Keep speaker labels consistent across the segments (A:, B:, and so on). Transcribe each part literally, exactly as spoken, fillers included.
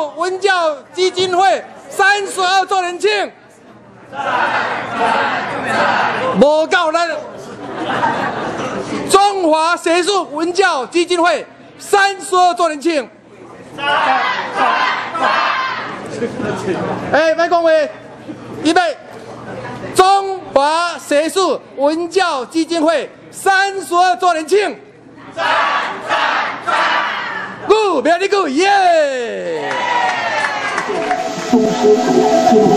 A: 树文教基金会三十二周年庆。无够咱中华学术文教基金会三十二周年庆。哎，麦讲话，预备。中华学术文教基金会三十二周年庆。赞赞赞！鼓，不要你鼓，耶！
B: 宗师进入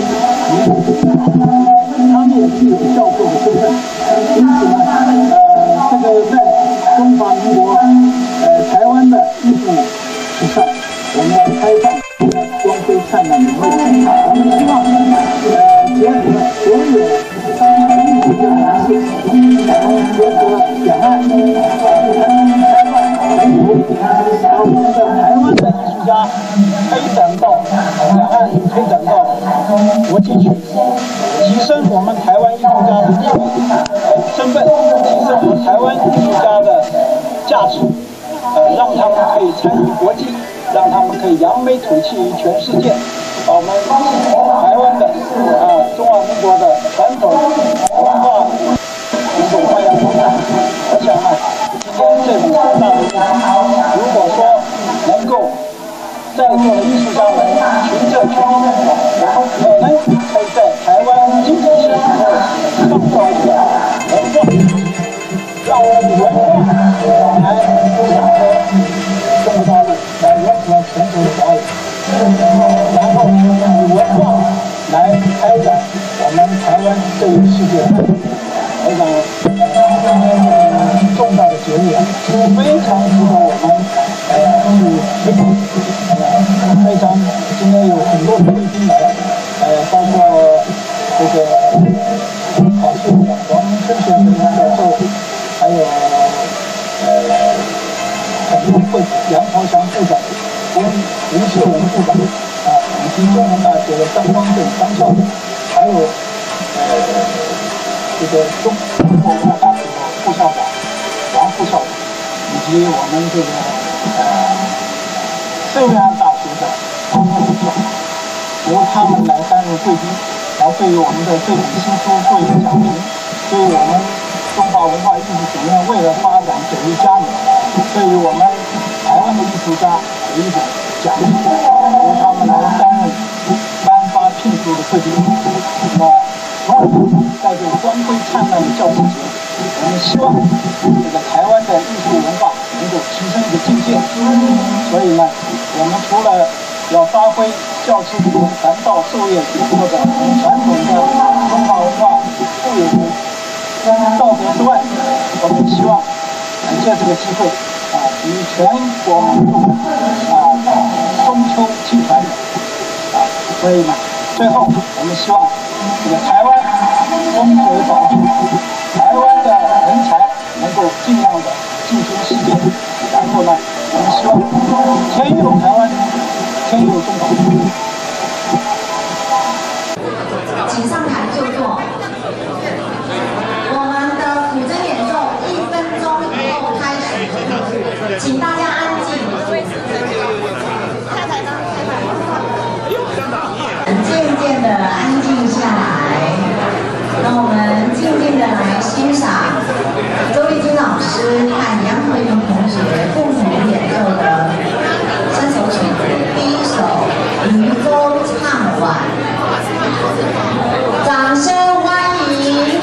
B: 他们也是有教授的身份，因此呢，呃，这个在中华民国呃台湾的艺术史上，我们要开放光辉灿烂的未来。我们希望呃结合所有艺术家的结合两岸开放民主，把我们的台湾的艺术家推展到两岸，推展到国际去，提升我们台湾艺术家的地位和身份，提升我们台湾艺术家的价值，呃，让他们可以参与国际，让他们可以扬眉吐气于全世界，把我们台湾的啊中华民国的传统文化一种发扬光大。我想呢，今天这种大的日子，如果说能够在座的艺术家们群策群力，我们可能可以在台湾经济系统创造一个文化，让我们的文化来整合中国大陆，来融合全球的华人，然后以文化来开展我们台湾对于世界非常重大的节日，非常值得我们呃去推广。非常今天有很多的贵宾来，呃，包括这个考试的王春贤教授，还有呃很多会杨朝祥部长跟吴秀文部长啊，以及中文大学的张光正张校长，还有呃这个中中国文化大学的副校长王副校长，以及我们这个呃浙江大学的方副校长，由他们来担任贵宾，然后对于我们的这本新书做一个讲评，对于我们中华文化艺术学院未来发展给予加冕，对于我们台湾的艺术家有一种奖励，由他们来担任颁发聘书的贵宾。那么，在这个光辉灿烂的教师节，我们希望这个台湾的艺术文化能够提升一个境界。所以呢，我们除了要发挥教师这种传道授业解惑的传统的中华文化富有的道德之外，我们希望借这个机会啊，与全国民众啊中秋庆团圆啊。所以呢，最后我们希望这个台湾风水宝地，台湾的人才能够尽量的进军世界，然后呢，我们希望天佑台湾，天佑中国。
C: 请上台就坐。我们的古筝演奏一分钟以后开始，请大家安静。渐渐的安静下来，让我们静静的来欣赏周丽君老师和杨和云同学共同演奏的这首曲子，第一首《渔舟唱晚》，掌声欢迎！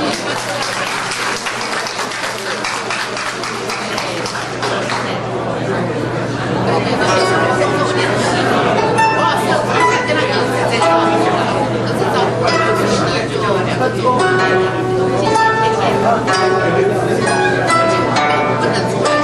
D: 不能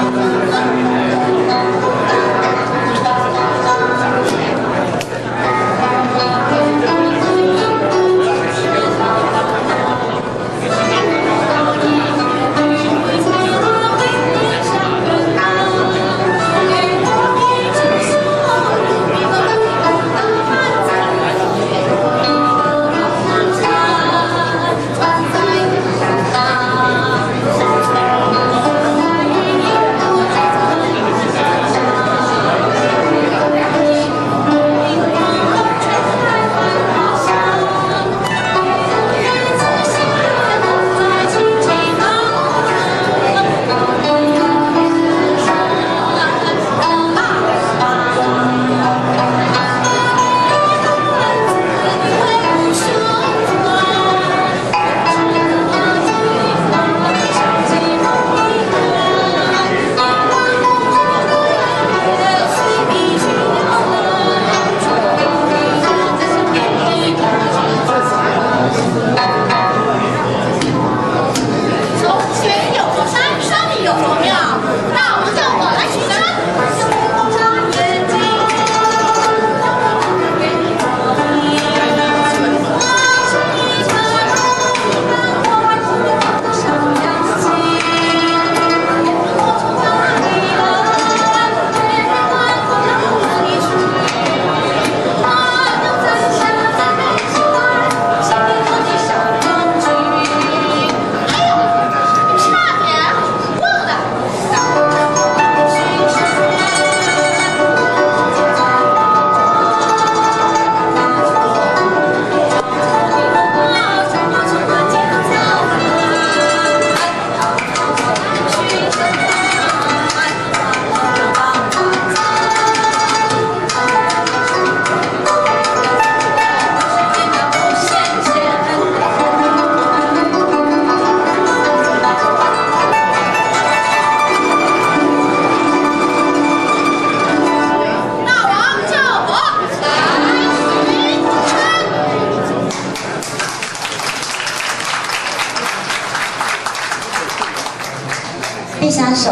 C: 第三首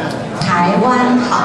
C: 《台湾好》。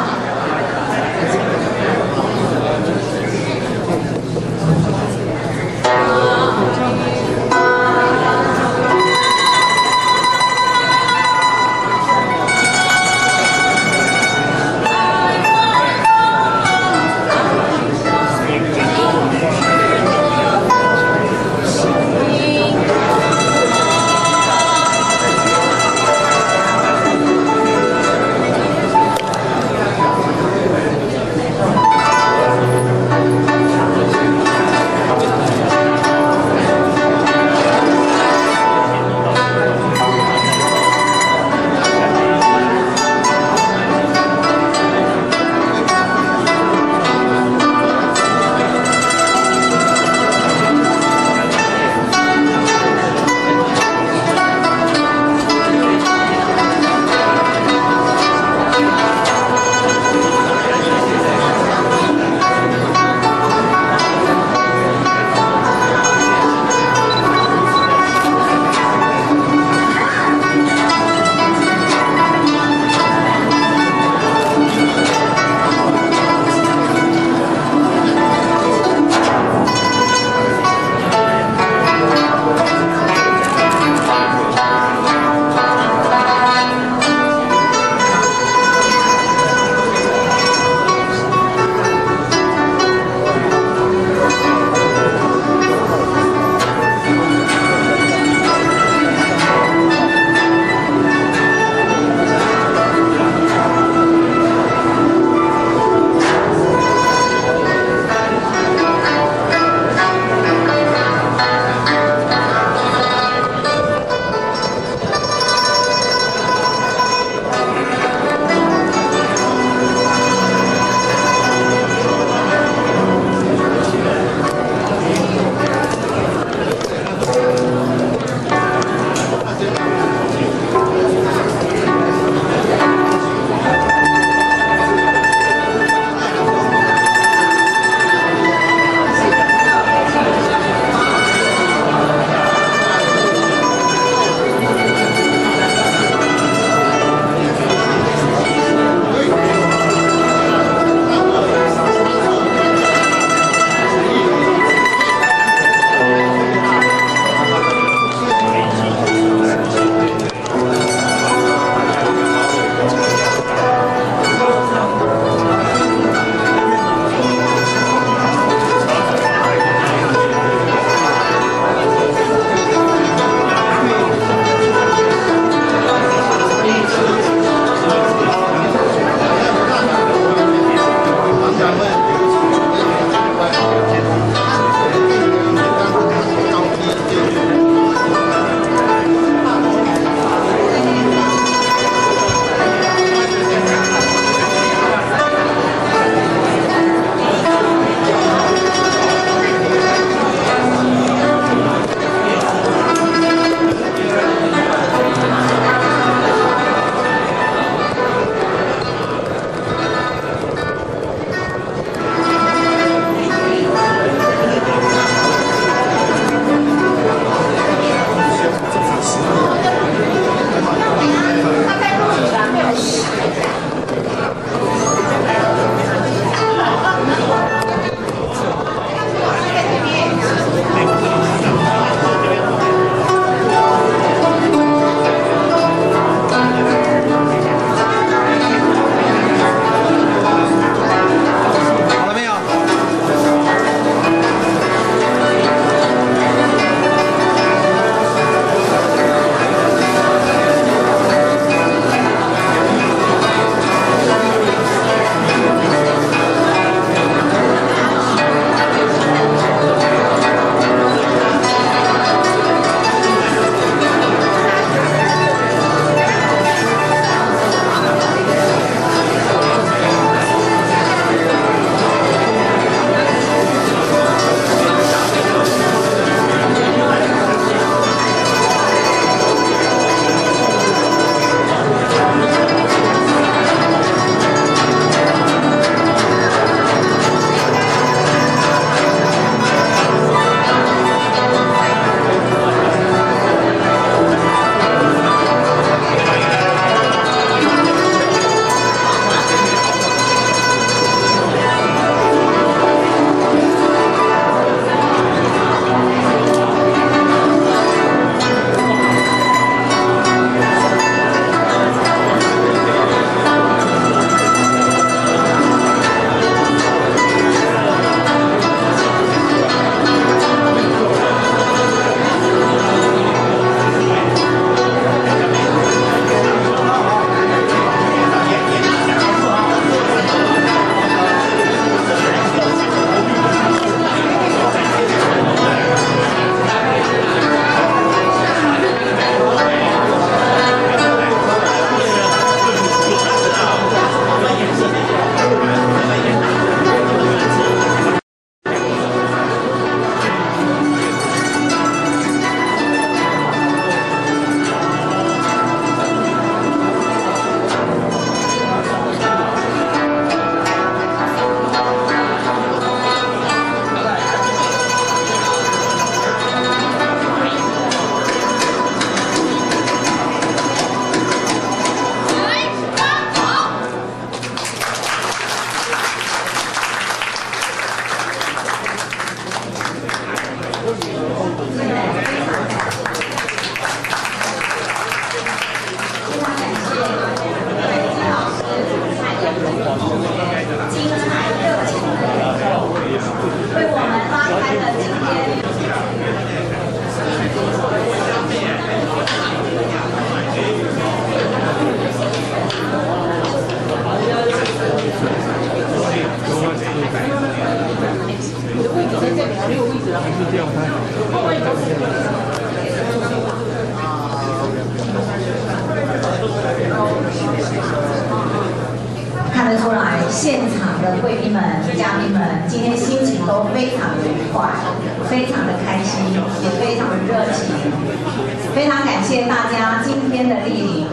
C: 现场的贵宾们、嘉宾们，今天心情都非常的愉快，非常的开心，也非常的热情，非常感谢大家今天的莅临。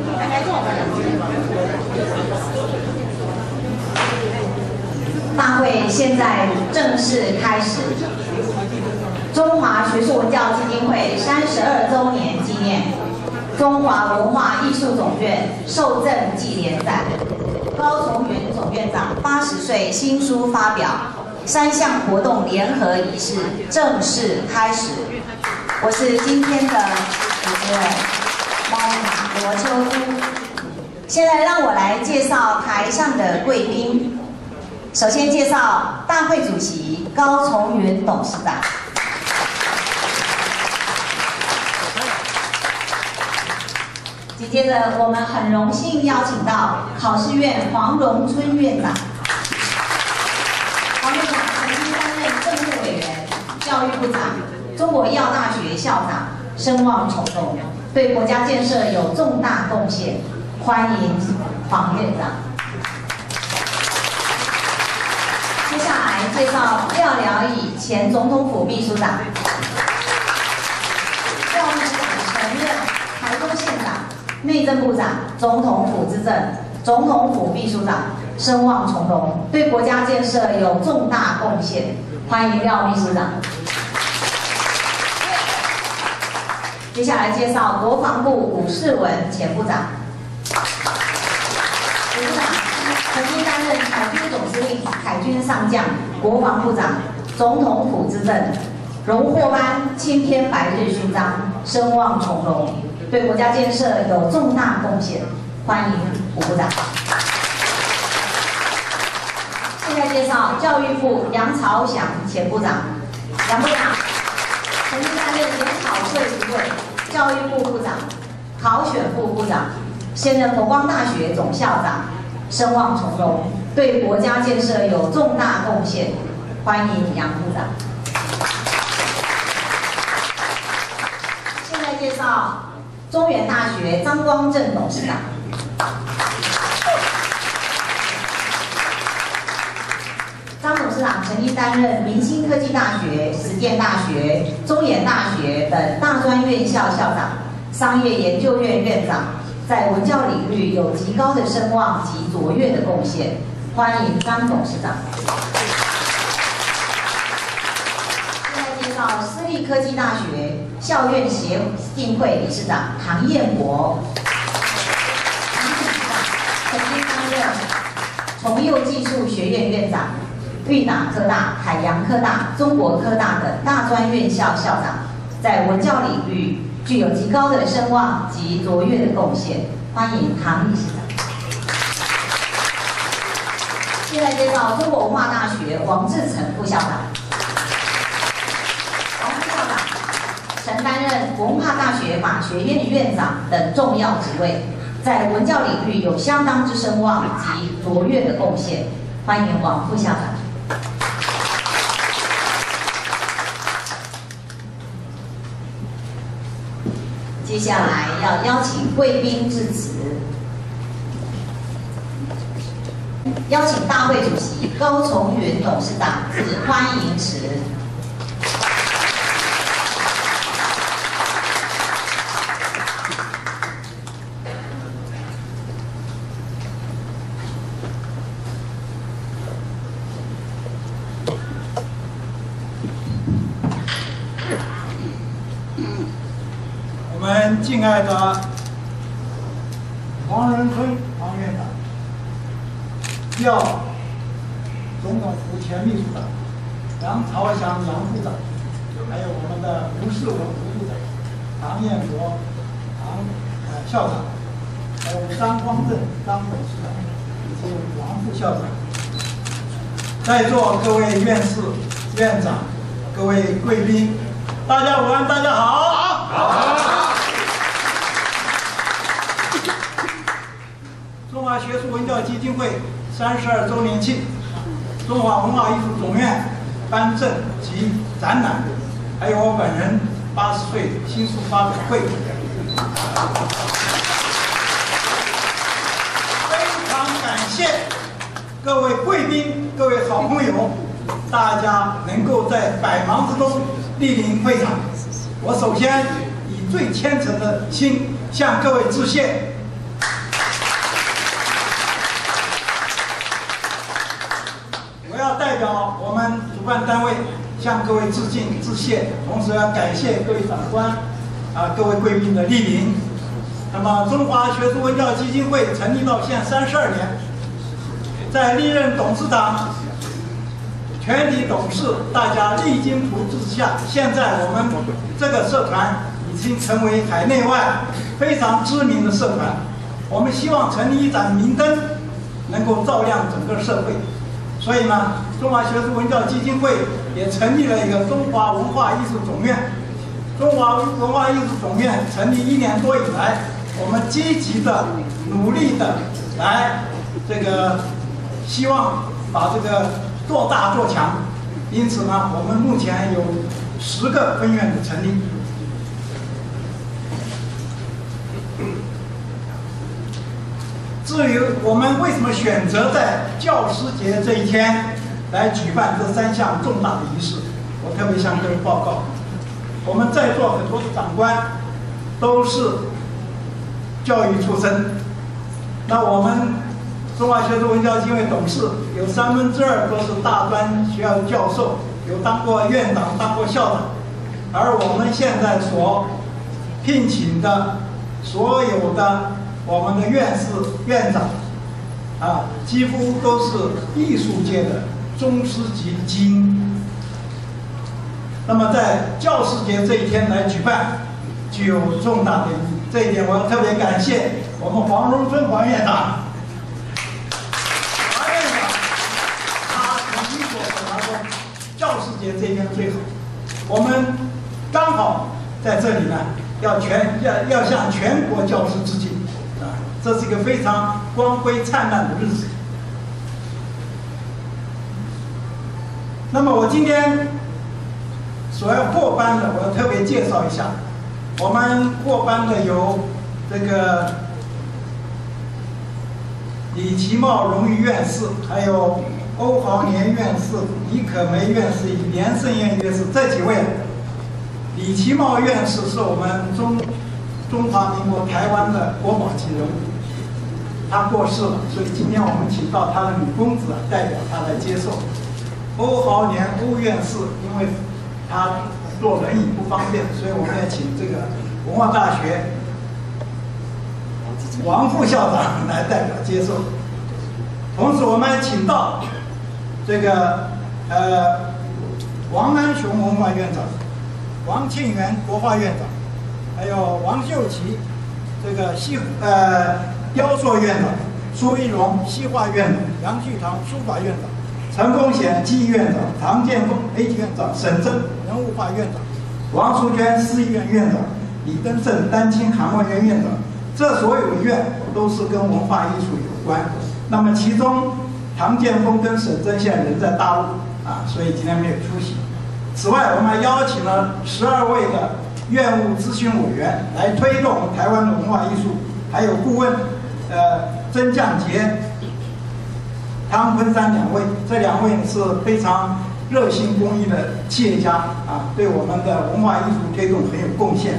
C: 大会现在正式开始。中华学术文教基金会三十二周年纪念，中华文化艺术总院受赠纪念展，高崇元总院长八十岁新书发表，三项活动联合仪式正式开始。我是今天的主持人猫马罗秋珠。现在让我来介绍台上的贵宾。首先介绍大会主席高崇元董事长。紧接着，我们很荣幸邀请到考试院黄荣春院长。黄院长曾经担任政务委员、教育部长、中国医药大学校长，声望崇隆，对国家建设有重大贡献。欢迎黄院长。接下来介绍廖疗以前总统府秘书长，教育部长曾任台中县长。内政部长、总统府资政、总统府秘书长，声望崇隆，对国家建设有重大贡献。欢迎廖秘书长。接下来介绍国防部伍世文前部长。伍部长曾经担任海军总司令、海军上将、国防部长、总统府资政，荣获颁青天白日勋章，声望崇隆。对国家建设有重大贡献，欢迎伍部长。现在介绍教育部杨朝祥前部长，杨部长曾经担任研考会主委、教育部部长、考选部部长，现任佛光大学总校长，声望崇隆，对国家建设有重大贡献，欢迎杨部长。现在介绍。中原大学张光正董事长，张董事长曾经担任明星科技大学、实践大学、中研大学等大专院校校长、商业研究院院长，在文教领域有极高的声望及卓越的贡献。欢迎张董事长。现在介绍私立科技大学校院协进会理事长唐彦博，唐董事长曾经担任崇佑技术学院院长、育达科大、海洋科大、中国科大等大专院校校长，在文教领域具有极高的声望及卓越的贡献。欢迎唐理事长。现在介绍中国文化大学王志成副校长。曾担任文化大学法学院院长等重要职位，在文教领域有相当之声望及卓越的贡献。欢迎王副校长。接下来要邀请贵宾致辞，邀请大会主席高崇元董事长致欢迎词。
B: 我们敬爱的黄仁春黄院长、廖总统府前秘书长、杨朝祥杨部长，还有我们的吴世文吴部长、唐彦博唐呃校长，还有张光正张董事长以及王副校长，在座各位院士、院长、各位贵宾，大家午安，大家好。好。中华学术文教基金会三十二周年庆，中华文化艺术总院颁证及展览，还有我本人八十岁新书发表会，非常感谢
D: 各位贵宾、各位好朋友，大家能够在百忙之中莅临会场，我首先以最虔诚的心向各位致谢。我要代表我们主办单位向各位致敬致谢，同时要感谢各位长官啊、各位贵宾的莅临。那么，中华学术文教基金会成立到现三十二年，在历任董事长、全体董事大家励精图治之下，现在我们这个社团已经成为海内外非常知名的社团。我们希望成立一盏明灯，能够照亮整个社会。所以呢，中华学术文教基金会也成立了一个中华文化艺术总院。中华文化艺术总院成立一年多以来，我们积极的、努力的来这个，希望把这个做大做强。因此呢，我们目前有十个分院的成立。至于我们为什么选择在教师节这一天来举办这三项重大的仪式，我特别向各位报告。我们在座很多的长官都是教育出身，那我们中华学术文教基金会董事有三分之二都是大专学校的教授，有当过院长、当过校长，而我们现在所聘请的所有的我们的院士、院长，啊，几乎都是艺术界的宗师级精英。那么在教师节这一天来举办，具有重大的意义。这一点我要特别感谢我们黄荣春黄院长。黄院长，他统一所他说，教师节这一天最好。我们刚好在这里呢，要全要要向全国教师致敬啊！这是一个非常光辉灿烂的日子。那么我今天所要获颁的，我要特别介绍一下。我们获颁的有这个李奇茂荣誉院士，还有欧豪年院士、李可梅院士、连胜燕院士这几位。李奇茂院士是我们中中华民国台湾的国宝级人物，他过世了，所以今天我们请到他的女公子代表他来接受。欧豪年欧院士，因为他坐轮椅不方便，所以我们要请这个文化大学王副校长来代表接受。同时，我们还请到这个呃王安雄文化院长、王庆元国画院长，还有王秀琪这个西呃雕塑院长、苏一龙西画院长、杨旭堂书法院长、陈风显技艺院长、唐建峰媒体院长、沈真人物画院长、王淑娟诗艺院院长、李登盛丹青韩文院院长，这所有的院都是跟文化艺术有关。那么其中唐建峰跟沈真现在人在大陆啊，所以今天没有出席。此外，我们还邀请了十二位的院务咨询委员来推动台湾的文化艺术，还有顾问呃曾降杰、汤昆山两位，这两位是非常热心公益的企业家啊，对我们的文化艺术推动很有贡献。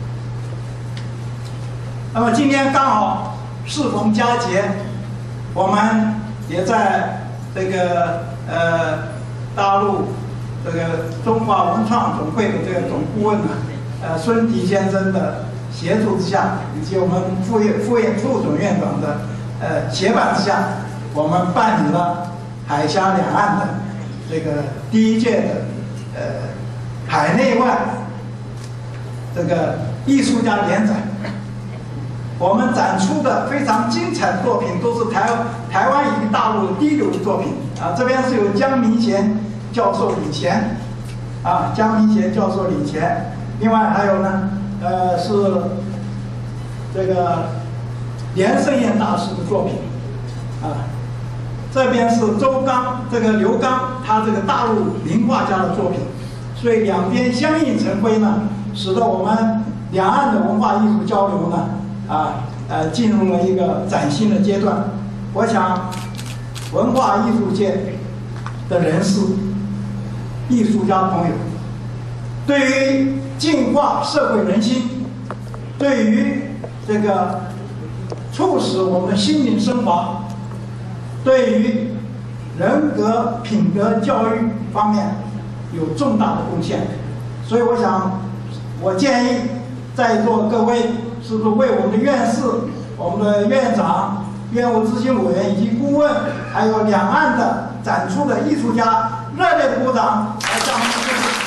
D: 那么今天刚好适逢佳节，我们也在这个呃大陆这个中华文创总会的这个总顾问呢，呃孙迪先生的协助之下，以及我们副院副院副总院长的呃协办之下，我们办理了海峡两岸的这个第一届的呃海内外这个艺术家联展。我们展出的非常精彩的作品，都是台台湾以及大陆的第一流的作品啊。这边是由江明贤教授领衔，啊，江明贤教授领衔。另外还有呢，呃，是这个连胜燕大师的作品，啊，这边是周刚，这个刘刚，他这个大陆名画家的作品。所以两边相映成辉呢，使得我们两岸的文化艺术交流呢。啊，呃，进入了一个崭新的阶段。我想， 文化艺术界的人士、艺术家朋友，对于净化社会人心，对于这个促使我们的心灵升华，对于人格品德教育方面有重大的贡献。所以我想，我建议在座各位是不是为我们的院士、我们的院长、院务执行委员以及顾问，还有两岸的展出的艺术家热烈的鼓掌，来向他们致敬。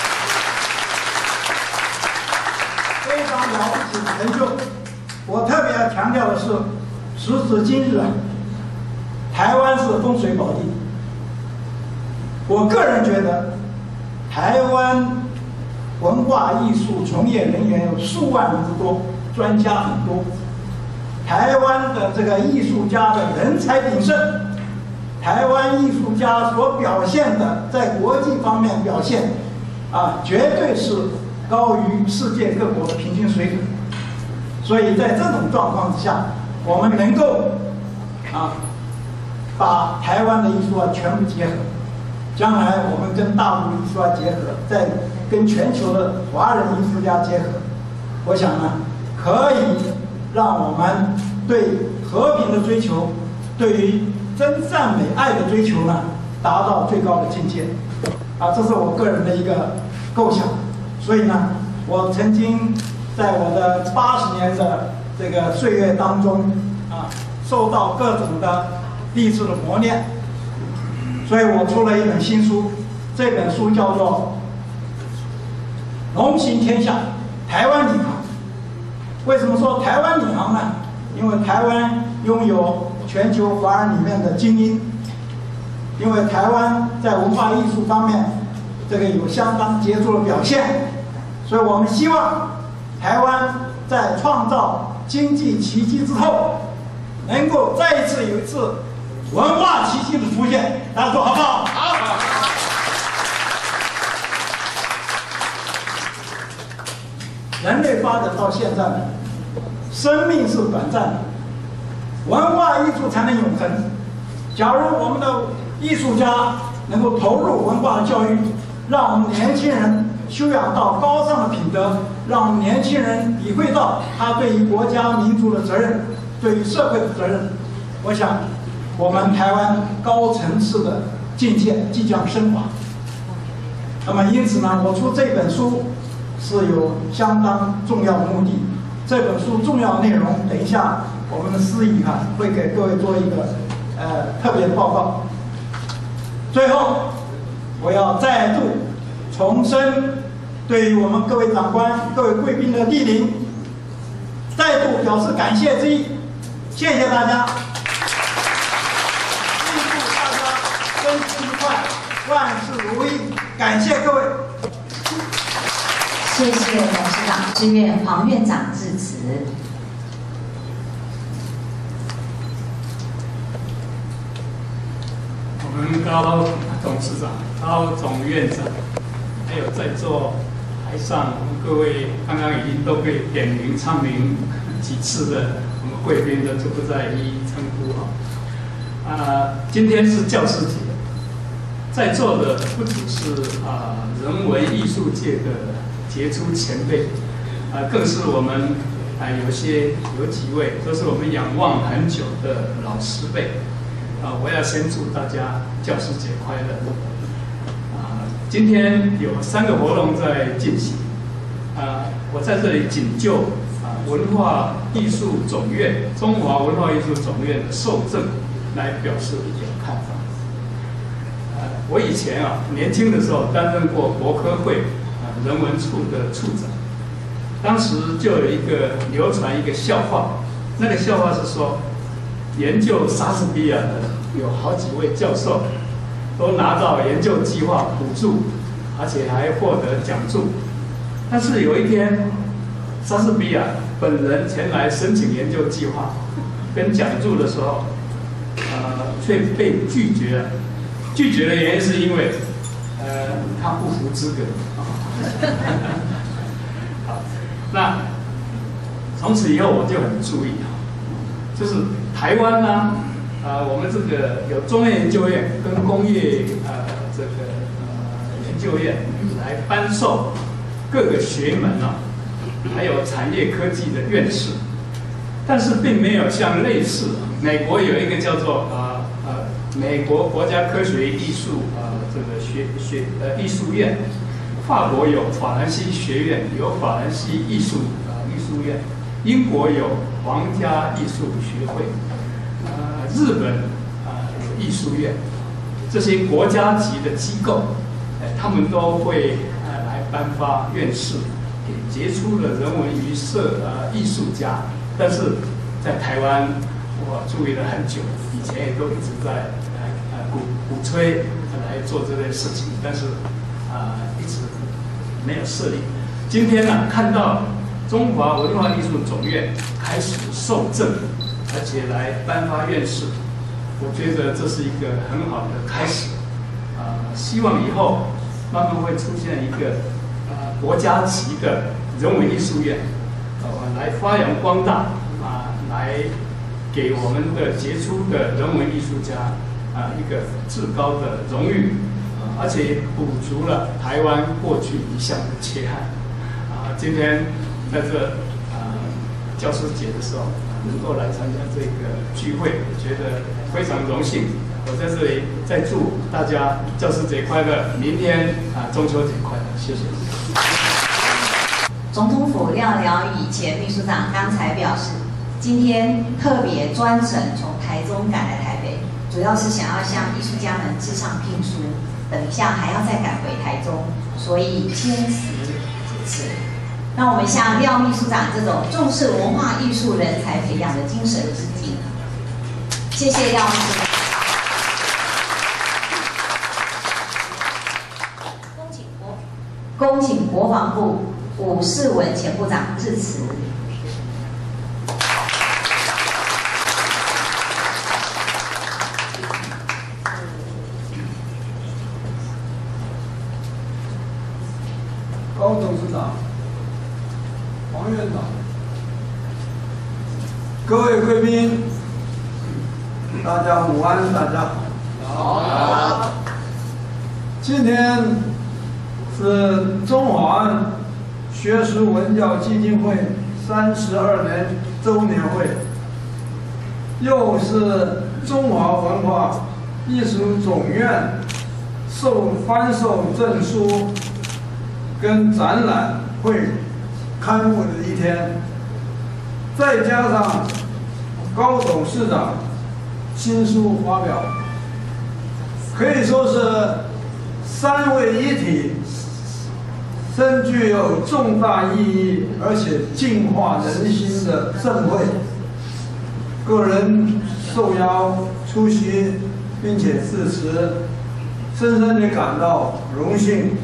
D: 非常了不起的成就。我特别要强调的是，时至今日啊，台湾是风水宝地。我个人觉得，台湾文化艺术从业人员有数万人之多，专家很多。台湾的这个艺术家的人才鼎盛，台湾艺术家所表现的在国际方面表现，啊，绝对是高于世界各国的平均水准。所以在这种状况之下，我们能够啊，把台湾的艺术家全部结合，将来我们跟大陆艺术家结合，再跟全球的华人艺术家结合，我想呢，可以让我们对和平的追求，对于真善美爱的追求呢，达到最高的境界。啊，这是我个人的一个构想。所以呢，我曾经在我的八十年的这个岁月当中，啊，受到各种的励志的磨练，所以我出了一本新书，这本书叫做《龙行天下：台湾领航》。为什么说台湾领航呢？因为台湾拥有全球华人里面的精英，因为台湾在文化艺术方面这个有相当杰出的表现，所以我们希望台湾在创造经济奇迹之后，能够再一次有一次文化奇迹的出现。大家说好不好？好。人类发展到现在，生命是短暂的，文化艺术才能永恒。假如我们的艺术家能够投入文化的教育，让我们年轻人修养到高尚的品德，让我们年轻人体会到他对于国家民族的责任，对于社会的责任，我想我们台湾高层次的境界即将升华。那么因此呢，我出这本书是有相当重要的目的。这本书重要内容，等一下我们的司仪哈会给各位做一个呃特别的报告。最后，我要再度重申对于我们各位长官、各位贵宾的莅临，再度表示感谢之意。谢谢大家，预祝大家身体愉快，万事如意。感谢各位。
C: 谢谢董事长之愿黄院长致辞。
E: 我们高董事长、高总院长，还有在座台上各位，刚刚已经都被点名唱名几次的我们贵宾的，就不再一一称呼哈。啊，今天是教师节，在座的不只是啊人文艺术界的杰出前辈，啊，更是我们啊有些有几位都是我们仰望很久的老师辈，啊，我要先祝大家教师节快乐。啊，今天有三个活动在进行，啊，我在这里仅就啊文化艺术总院中华文化艺术总院的受赠来表示一点看法。啊，我以前啊年轻的时候担任过国科会人文处的处长，当时就有一个流传一个笑话，那个笑话是说，研究莎士比亚的有好几位教授，都拿到研究计划补助，而且还获得奖助。但是有一天，莎士比亚本人前来申请研究计划跟奖助的时候，呃，却被拒绝了。拒绝的原因是因为，呃，他不符资格。好，那从此以后我就很注意啊，就是台湾呢，啊啊、呃，我们这个有中央研究院跟工业呃这个呃研究院来颁授各个学门啊，还有产业科技的院士，但是并没有像类似美国有一个叫做呃呃美国国家科学艺术呃这个学学呃艺术院，法国有法兰西学院，有法兰西艺术呃艺术院，英国有皇家艺术学会，呃日本啊、呃、有艺术院，这些国家级的机构，哎、呃，他们都会呃来颁发院士给杰出的人文与社呃艺术家，但是在台湾我注意了很久，以前也都一直在呃呃鼓鼓吹来做这件事情，但是啊、呃、一直没有设立。今天呢、啊，看到中华文化艺术总院开始受证，而且来颁发院士，我觉得这是一个很好的开始。啊、呃，希望以后慢慢会出现一个呃国家级的人文艺术院，呃，来发扬光大啊、呃，来给我们的杰出的人文艺术家啊、呃、一个至高的荣誉，呃，而且补足了台湾过去一项的缺憾。啊、呃，今天在这啊、呃、教师节的时候，能够来参加这个聚会，我觉得非常荣幸。我在这里再祝大家教师节快乐，明天啊、呃、中秋节快乐，谢谢。
C: 总统府廖廖宇前秘书长刚才表示，今天特别专程从台中赶来台北，主要是想要向艺术家们致上聘书，等一下还要再赶回台中，所以坚持主持。让我们向廖秘书长这种重视文化艺术人才培养的精神致敬。谢谢廖秘书长。恭请国恭请国防部伍世文前部长致辞。
F: 高董事长、黄院长、各位贵宾，大家午安，大家好。好。今天是中华学术文教基金会三十二年周年会，又是中华文化艺术总院授颁授证书跟展览会开幕的一天，再加上高董事长亲书发表，可以说是三位一体，深具有重大意义，而且净化人心的盛会。个人受邀出席并且致辞，深深地感到荣幸。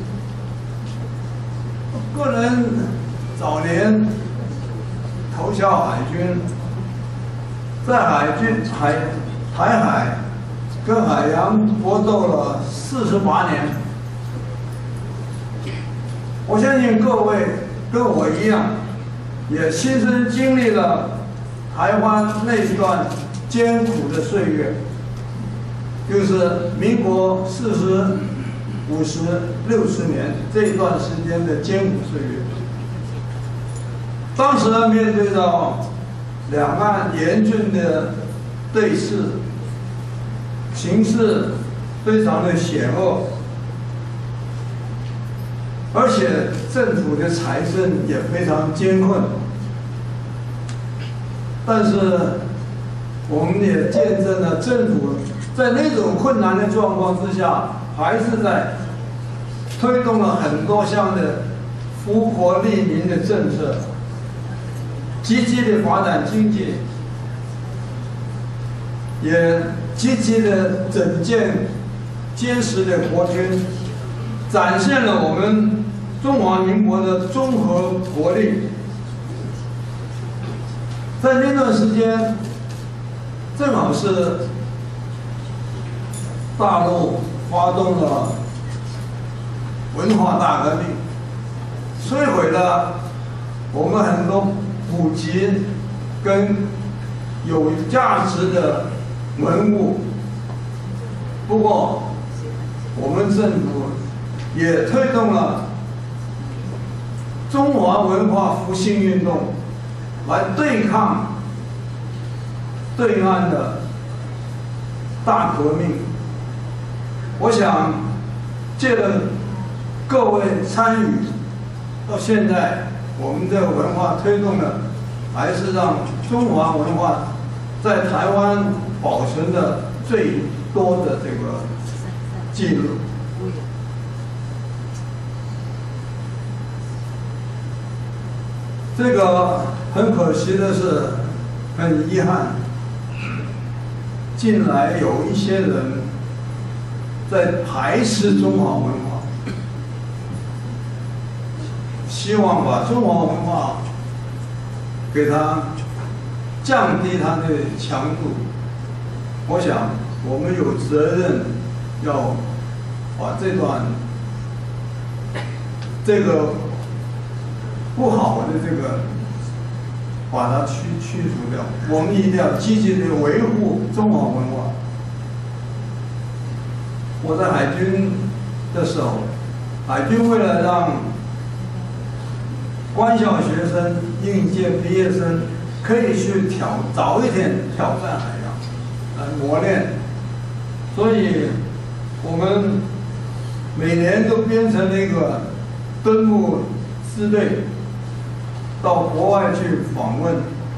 F: 个人早年投效海军，在海军海台海跟海洋搏斗了四十八年。我相信各位跟我一样，也亲身经历了台湾那一段艰苦的岁月，就是民国四十。五十六十年这一段时间的艰苦岁月，当时面对到两岸严峻的对峙，形势非常的险恶，而且政府的财政也非常艰困。但是我们也见证了政府在那种困难的状况之下，还是在推动了很多项的福国利民的政策，积极的发展经济，也积极的整建坚实的国军，展现了我们中华民国的综合国力。在那段时间，正好是大陆发动了文化大革命，摧毁了我们很多古籍跟有价值的文物。不过，我们政府也推动了中华文化复兴运动，来对抗对岸的大革命。我想，借着各位参与，到现在我们这个文化推动的，还是让中华文化在台湾保存的最多的这个记录。这个很可惜的是，很遗憾，近来有一些人在排斥中华文化，希望把中华文化给它降低它的强度。我想我们有责任要把这段这个不好的这个把它去去除掉。我们一定要积极的维护中华文化。我在海军的时候，海军为了让官校学生、应届毕业生可以去挑早一点挑战海洋，来磨练，所以我们每年都编成了一个登陆支队，到国外去访问，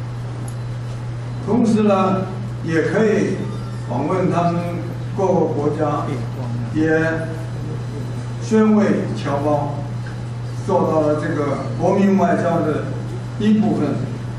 F: 同时呢，也可以访问他们各个国家，也宣慰侨胞，做到了这个国民外交的一部分。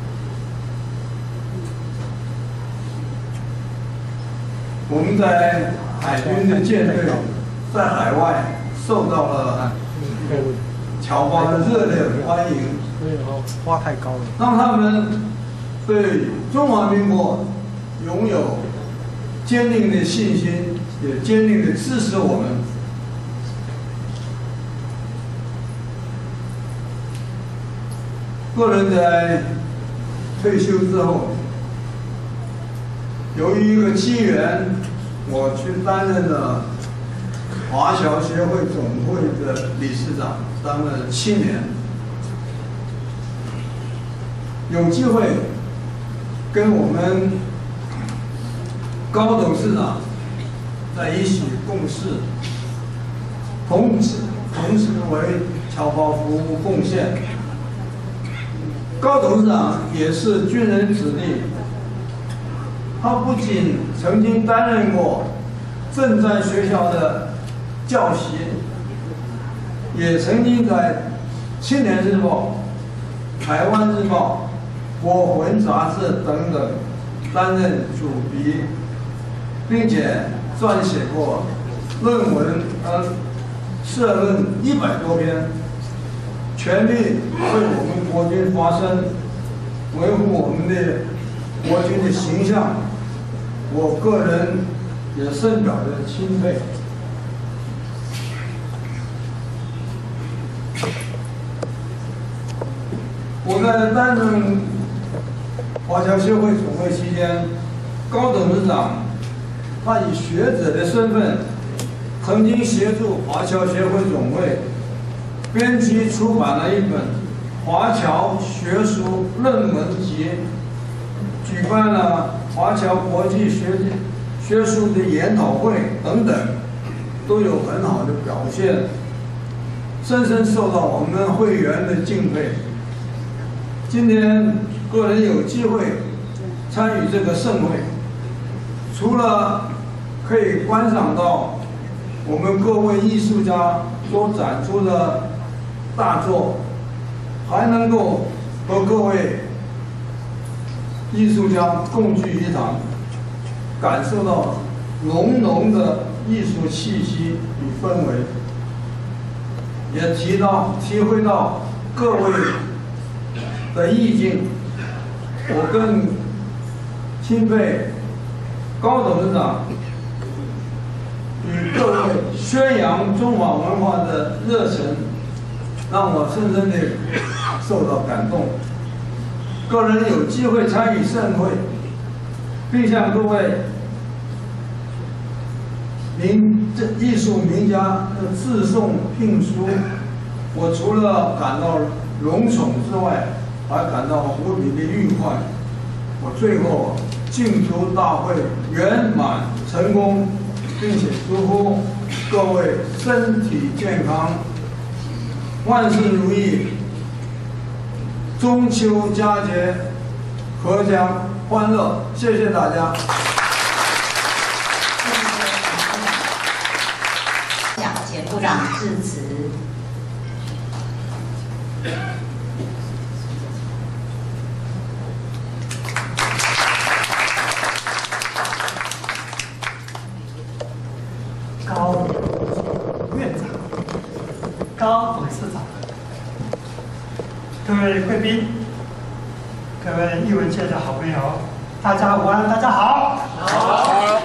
F: 我们在海军的舰队在海外受到了侨胞的热烈欢迎，
A: 花太高了，
F: 让他们对中华民国拥有坚定的信心，也坚定的支持我们。个人在退休之后，由于一个机缘，我去担任了华侨协会总会的理事长，当了七年。有机会跟我们高董事长在一起共事，同时同时为侨胞服务贡献。高董事长也是军人子弟，他不仅曾经担任过政战学校的教习，也曾经在《青年日报》、《台湾日报》、《国魂》杂志等等担任主笔，并且撰写过论文呃社论一百多篇，全力为我们国军发声，维护我们的国军的形象。我个人也深表的钦佩。我在担任华侨协会总会期间，高董事长他以学者的身份，曾经协助华侨协会总会编辑出版了一本华侨学术论文集，举办了华侨国际学学术的研讨会等等，都有很好的表现，深深受到我们会员的敬佩。今天个人有机会参与这个盛会，除了可以观赏到我们各位艺术家所展出的大作，还能够和各位艺术家共聚一堂，感受到浓浓的艺术气息与氛围，也提到体会到各位的意境。我更钦佩高董事长与各位宣扬中华文化的热忱，让我深深的受到感动。个人有机会参与盛会，并向各位名这艺术名家的致送聘书，我除了感到荣宠之外，还感到无比的愉快。我最后竞逐大会圆满成功，并且祝福各位身体健康，万事如意，中秋佳节阖家欢乐。谢谢大家。
C: 蒋前部长致辞。
G: 高院长、高董事长、各位贵宾、各位艺文界的好朋友，大家午安，大家好。好。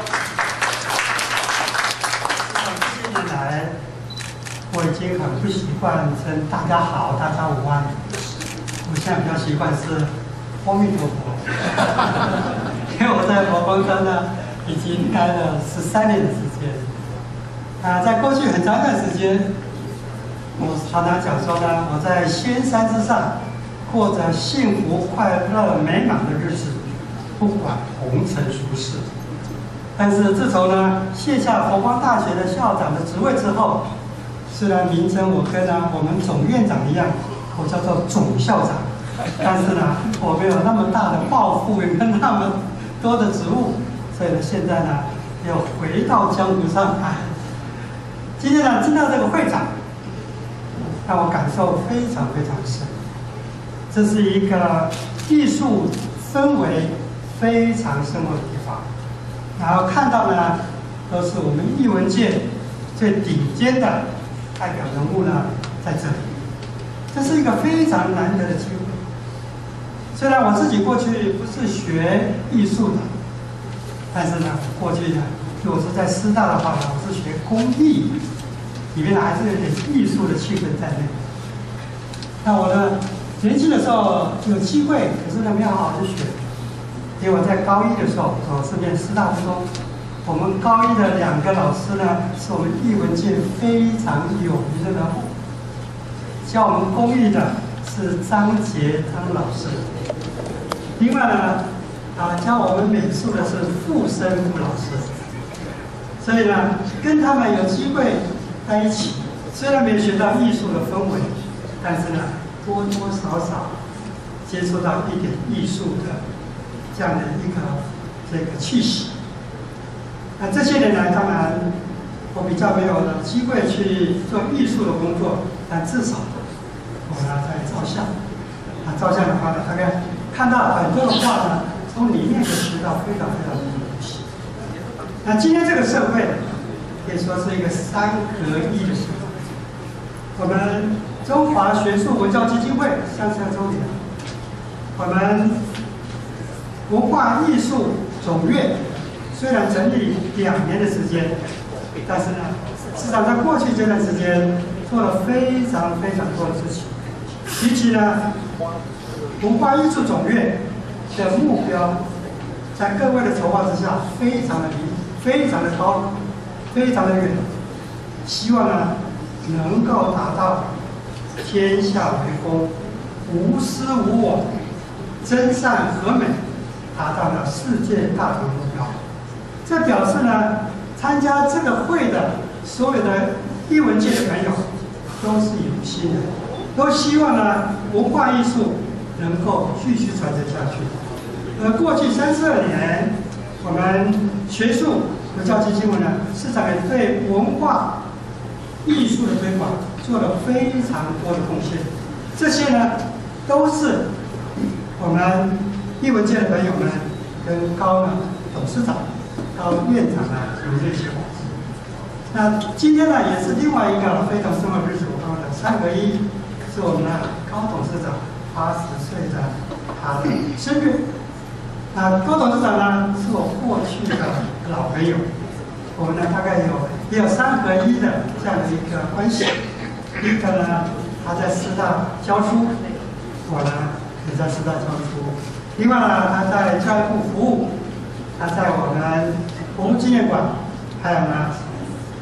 G: 这些年来，我已经很不习惯称大家好、大家午安，我现在比较习惯是阿弥陀佛，因为我在佛光山呢已经待了十三年的时间。啊，在过去很长一段时间，我常常讲说呢，我在仙山之上过着幸福、快乐、美满的日子，不管红尘俗世。但是自从呢卸下佛光大学的校长的职位之后，虽然名称我跟呢我们总院长一样，我叫做总校长，但是呢我没有那么大的抱负，也没有那么多的职务，所以呢现在呢又回到江湖上来。今天呢，进到这个会场，让我感受非常非常深。这是一个艺术氛围非常深厚的地方，然后看到呢，都是我们艺文界最顶尖的代表人物呢，在这里。这是一个非常难得的机会。虽然我自己过去不是学艺术的，但是呢，过去呢。如果是在师大的话呢，我是学工艺，里面还是有点艺术的气氛在内。那我呢，年轻的时候有机会，可是呢没有好好去学。因为我在高一的时候，我是念师大附中，我们高一的两个老师呢，是我们艺文界非常有名的人物。教我们工艺的是张杰张老师，另外呢，啊教我们美术的是傅生傅老师。所以呢，跟他们有机会在一起，虽然没有学到艺术的氛围，但是呢，多多少少接触到一点艺术的这样的一个这个气息。那这些年来，当然我比较没有了机会去做艺术的工作，但至少我呢在照相。啊，照相的话呢，大概看到很多的画呢，从里面可以学到非常非常多的东西。那今天这个社会可以说是一个三合一的社会。我们中华学术文教基金会三十二周年，我们文化艺术总院虽然成立两年的时间，但是呢，市长在过去这段时间做了非常非常多的事情。比起呢，文化艺术总院的目标，在各位的筹划之下，非常的离。非常的高，非常的远，希望呢能够达到天下为公、无私无我、真善和美，达到了世界大同目标。这表示呢，参加这个会的所有的艺文界的朋友都是有心的，都希望呢文化艺术能够继续传承下去。而过去三十二年，我们学术文教基金会呢，市长也对文化艺术的推广做了非常多的贡献。这些呢，都是我们艺文界的朋友们跟高呢董事长、高院长呢有这些。那今天呢，也是另外一个非常重要的日子，我刚刚讲三合一，是我们的高董事长八十岁的他的生日。那高董事长呢，是我过去的老朋友，我们呢大概有也有三合一的这样的一个关系。一个呢，他在师大教书，我呢也在师大教书。另外呢，他在教育部服务，他在我们国父纪念馆，还有呢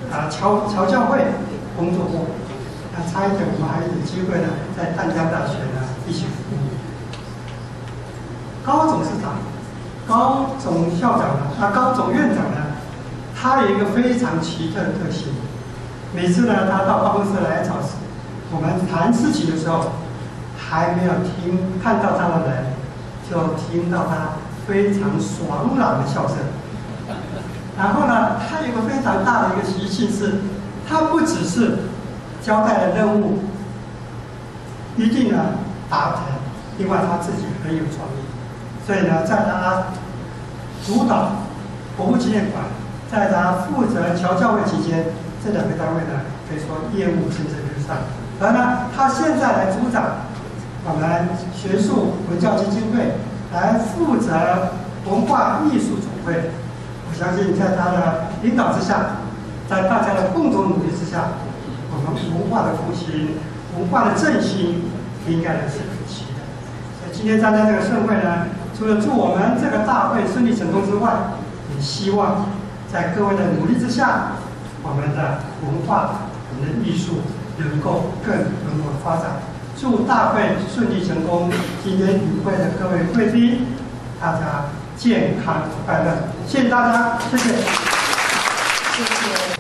G: 啊侨侨教会工作过，那差一点我们还有机会呢，在淡江大学呢一起服务。高董事长、高总校长呢，啊高总院长呢，他有一个非常奇特的特性，每次呢他到办公室来找我们谈事情的时候，还没有听看到他的人，就听到他非常爽朗的笑声。然后呢，他有一个非常大的一个习性是，他不只是交代的任务一定呢达成，另外他自己很有创意。所以呢，在他主导国父纪念馆，在他负责侨教会期间，这两个单位呢可以说业务蒸蒸日上。而呢，他现在来主掌我们学术文教基金会，来负责文化艺术总会。我相信在他的领导之下，在大家的共同努力之下，我们文化的复兴、文化的振兴，应该呢是可期的。所以今天参加这个盛会呢，除了祝我们这个大会顺利成功之外，也希望在各位的努力之下，我们的文化、我们的艺术能够更蓬勃发展。祝大会顺利成功！今天与会的各位贵宾，大家健康快乐！谢谢大家，谢谢。
C: 谢谢。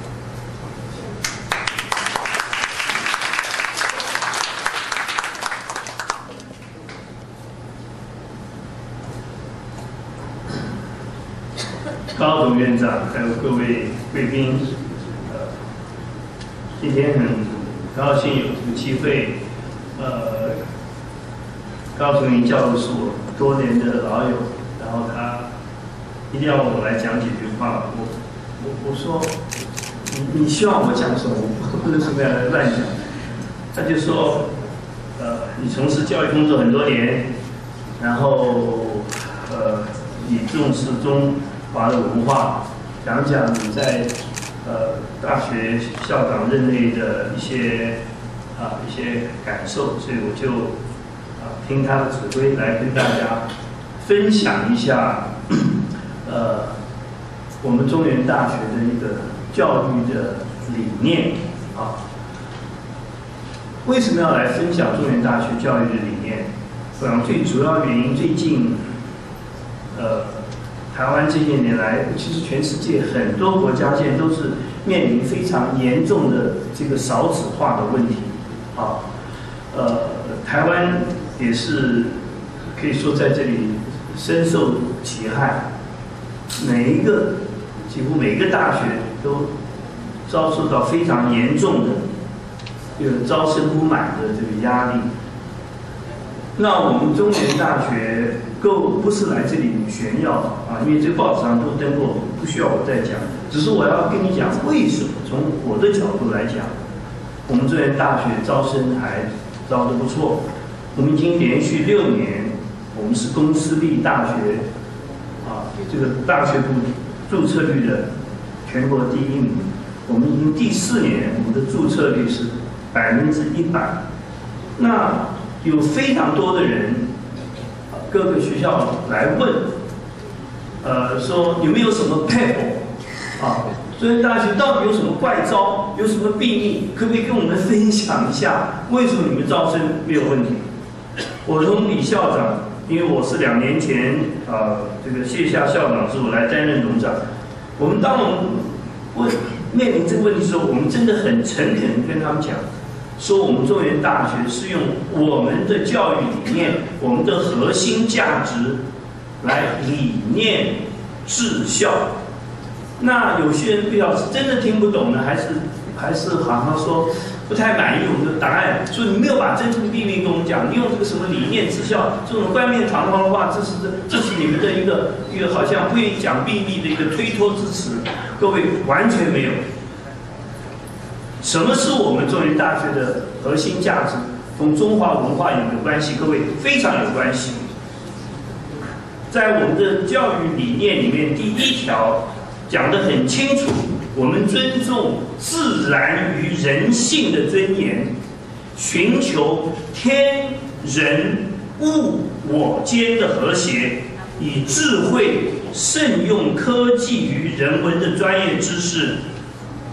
H: 高董院长，还有各位贵宾，呃，今天很高兴有这个机会，呃，高雄营教务所多年的老友，然后他一定要我来讲几句话，我我我说，你你希望我讲什么？我不能什么样的乱讲。他就说，呃，你从事教育工作很多年，然后呃，你重视中华的文化，讲讲你在呃大学校长任内的一些啊一些感受，所以我就啊听他的指挥来跟大家分享一下呃我们中原大学的一个教育的理念啊。为什么要来分享中原大学教育的理念？我想最主要原因，最近呃。台湾这些年来，其实全世界很多国家现在都是面临非常严重的这个少子化的问题，啊，呃，台湾也是可以说在这里深受其害，每一个几乎每个大学都遭受到非常严重的这个招生不满的这个压力。那我们中原大学够不是来这里炫耀啊，因为这报纸上都登过，不需要我再讲。只是我要跟你讲为什么，从我的角度来讲，我们中原大学招生还招得不错。我们已经连续六年，我们是公私立大学啊，这个大学部注册率的全国第一名。我们已经第四年，我们的注册率是百分之一百。那有非常多的人，各个学校来问，呃，说有没有什么配合啊？中原大学到底有什么怪招，有什么秘密？可不可以跟我们分享一下？为什么你们招生没有问题？我从李校长，因为我是两年前啊、呃，这个卸下校长之后来担任董事长，我们当我们问面临这个问题的时候，我们真的很诚恳地跟他们讲。说我们中原大学是用我们的教育理念、我们的核心价值来理念治校。那有些人不知道是真的听不懂呢，还是还是好像说不太满意我们的答案，说你没有把真正的秘密跟我们讲，你用这个什么理念治校这种冠冕堂皇的话，这是这是你们的一个一个好像会讲秘密的一个推脱之词，各位完全没有。什么是我们中原大学的核心价值？跟中华文化有没有关系？各位非常有关系。在我们的教育理念里面，第一条讲得很清楚，我们尊重自然与人性的尊严，寻求天人物我间的和谐，以智慧慎用科技与人文的专业知识，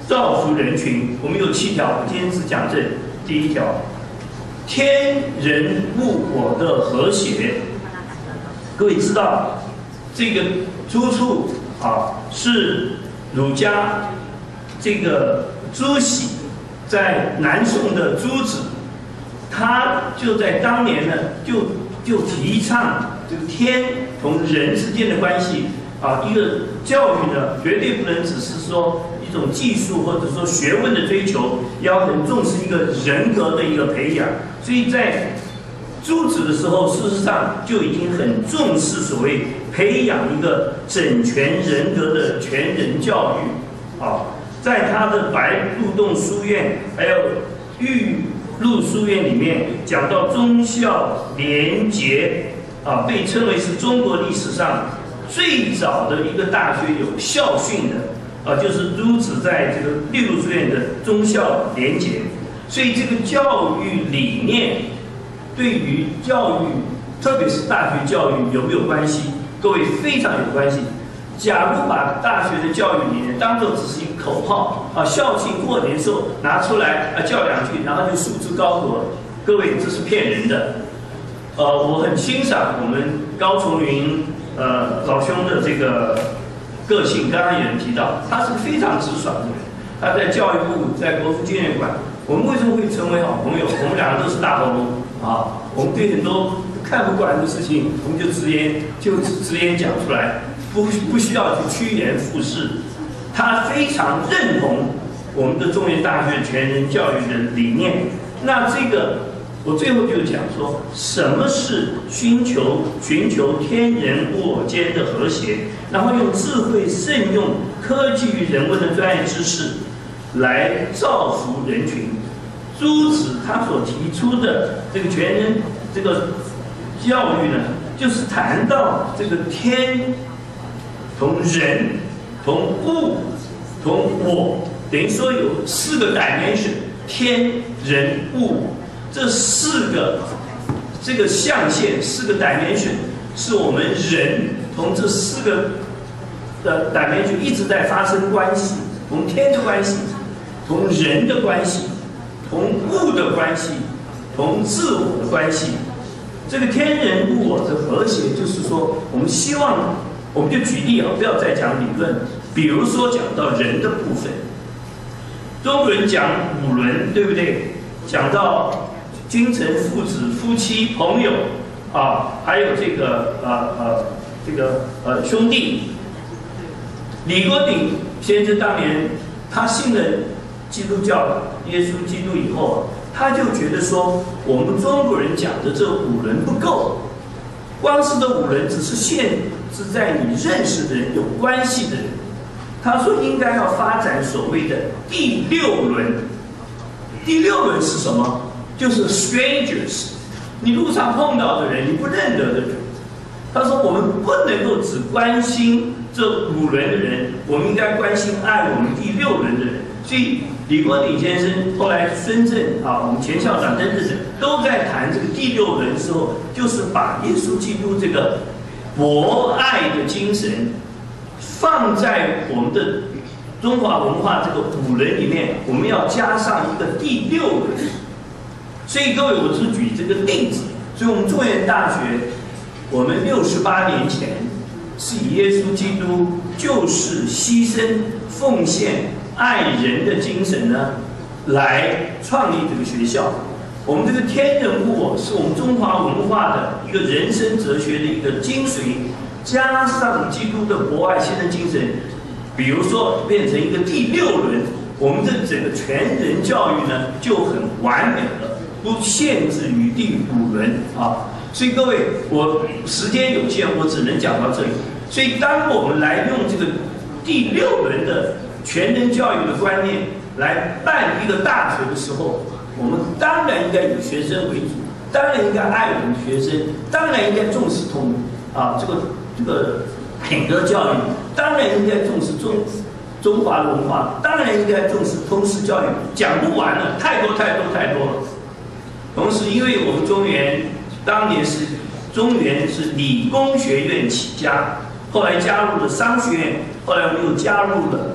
H: 造福人群。我们有七条，我今天只讲这第一条：天人物我的和谐。各位知道，这个朱处啊，是儒家这个朱熹在南宋的朱子，他就在当年呢，就就提倡这个天同人之间的关系啊，一个教育呢，绝对不能只是说一种技术或者说学问的追求，要很重视一个人格的一个培养。所以在朱子的时候，事实上就已经很重视所谓培养一个整全人格的全人教育啊。在他的白鹿洞书院还有玉鹿书院里面讲到忠孝廉洁啊，被称为是中国历史上最早的一个大学有校训的啊，就是朱子在这个玉鹿书院的忠孝廉洁。所以这个教育理念对于教育，特别是大学教育有没有关系？各位非常有关系。假如把大学的教育理念当作只是一个口号啊，校庆过年时候拿出来啊叫两句，然后就束之高阁，各位这是骗人的。呃，我很欣赏我们高崇云呃老兄的这个个性，刚刚有人提到，他是个非常直爽的人。他在教育部，在国父纪念馆，我们为什么会成为好朋友？我们两个都是大喉咙啊，我们对很多看不惯的事情，我们就直言就直言讲出来。不不需要去趋炎附势，他非常认同我们的中原大学全人教育的理念。那这个我最后就讲说，什么是寻求寻求天人物我间的和谐，然后用智慧慎用科技与人文的专业知识来造福人群。朱子他所提出的这个全人这个教育呢，就是谈到这个天。同人、同物、同我，等于说有四个 dimension， 天、人、物，这四个这个象限，四个 dimension 是我们人同这四个的 dimension 一直在发生关系，同天的关系，同人的关系，同物的关系，同自我的关系。这个天人物我的和谐，就是说，我们希望。我们就举例啊，不要再讲理论。比如说讲到人的部分，中国人讲五伦，对不对？讲到君臣、父子、夫妻、朋友啊，还有这个呃呃这个呃兄弟。李国鼎先生当年他信了基督教耶稣基督以后，他就觉得说，我们中国人讲的这五伦不够，光是这五伦只是限。是在你认识的人、有关系的人，他说应该要发展所谓的第六伦。第六伦是什么？就是 strangers， 你路上碰到的人，你不认得的人。他说我们不能够只关心这五伦的人，我们应该关心爱我们第六伦的人。所以李国鼎先生后来孙正啊，我们前校长等等等都在谈这个第六伦的时候，就是把耶稣基督这个。博爱的精神放在我们的中华文化这个五伦里面，我们要加上一个第六伦。所以各位，我只举这个例子。所以我们中原大学，我们六十八年前是以耶稣基督就是牺牲、奉献、爱人的精神呢，来创立这个学校。我们这个天人物我是我们中华文化的一个人生哲学的一个精髓，加上基督的博爱牺牲精神，比如说变成一个第六伦，我们的整个全人教育呢就很完美了，不限制于第五伦啊。所以各位，我时间有限，我只能讲到这里。所以当我们来用这个第六伦的全人教育的观念来办一个大学的时候，我们当然应该以学生为主，当然应该爱我们的学生，当然应该重视统啊这个这个品格教育，当然应该重视中中华文化，当然应该重视通识教育，讲不完了，太多太多太多了。同时，因为我们中原当年是中原是理工学院起家，后来加入了商学院，后来我们又加入了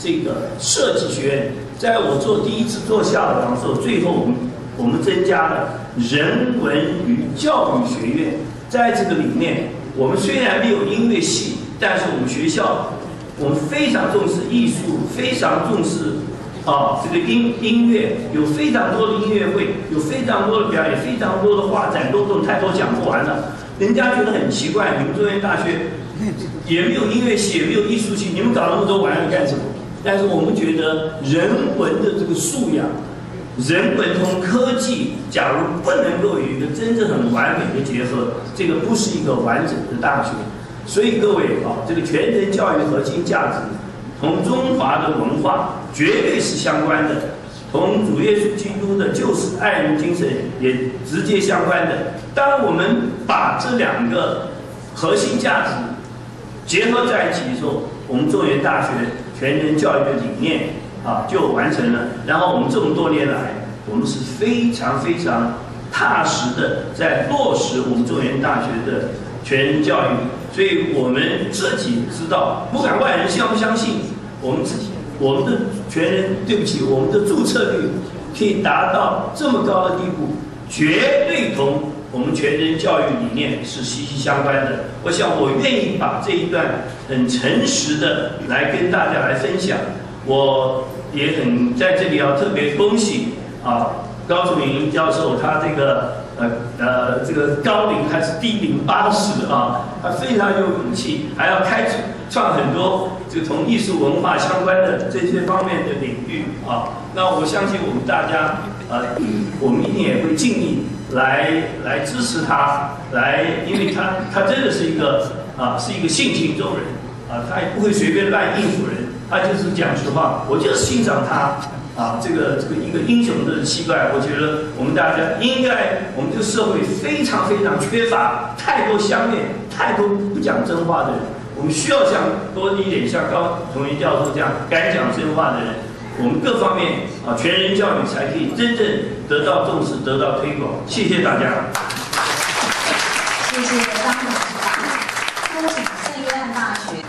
H: 这个设计学院，在我做第一次做校长的时候，最后我们我们增加了人文与教育学院。在这个里面，我们虽然没有音乐系，但是我们学校我们非常重视艺术，非常重视啊这个音音乐，有非常多的音乐会，有非常多的表演，非常多的画展，都都太多讲不完了。人家觉得很奇怪，你们中原大学也没有音乐系，也没有艺术系，你们搞那么多玩意干什么？但是我们觉得人文的这个素养，人文同科技，假如不能够有一个真正很完美的结合，这个不是一个完整的大学。所以各位啊，这个全人教育核心价值，同中华的文化绝对是相关的，同主耶稣基督的救世爱人精神也直接相关的。当我们把这两个核心价值结合在一起的时候，我们中原大学全人教育的理念啊就完成了。然后我们这么多年来，我们是非常非常踏实的在落实我们中原大学的全人教育。所以我们自己知道，不管外人相不相信，我们自己我们的全人，对不起，我们的注册率可以达到这么高的地步，绝对同我们全人教育理念是息息相关的。我想我愿意把这一段很诚实的来跟大家来分享。我也很在这里要特别恭喜啊高祖明教授，他这个呃呃这个高龄还是低龄八十啊，他非常有勇气，还要开创很多这个同艺术文化相关的这些方面的领域啊。那我相信我们大家呃，我们一定也会尽力来来支持他，来，因为他他真的是一个啊是一个性情中人啊，他也不会随便乱应付人，他就是讲实话，我就是欣赏他。啊，这个这个一个英雄的气概，我觉得我们大家应该，我们这个社会非常非常缺乏太多相面、太多不讲真话的人。我们需要像多一点像高同学教授这样敢讲真话的人。我们各方面啊，全人教育才可以真正得到重视、得到推广。谢谢大家。
C: 谢谢张董事长，恭请圣约翰大学。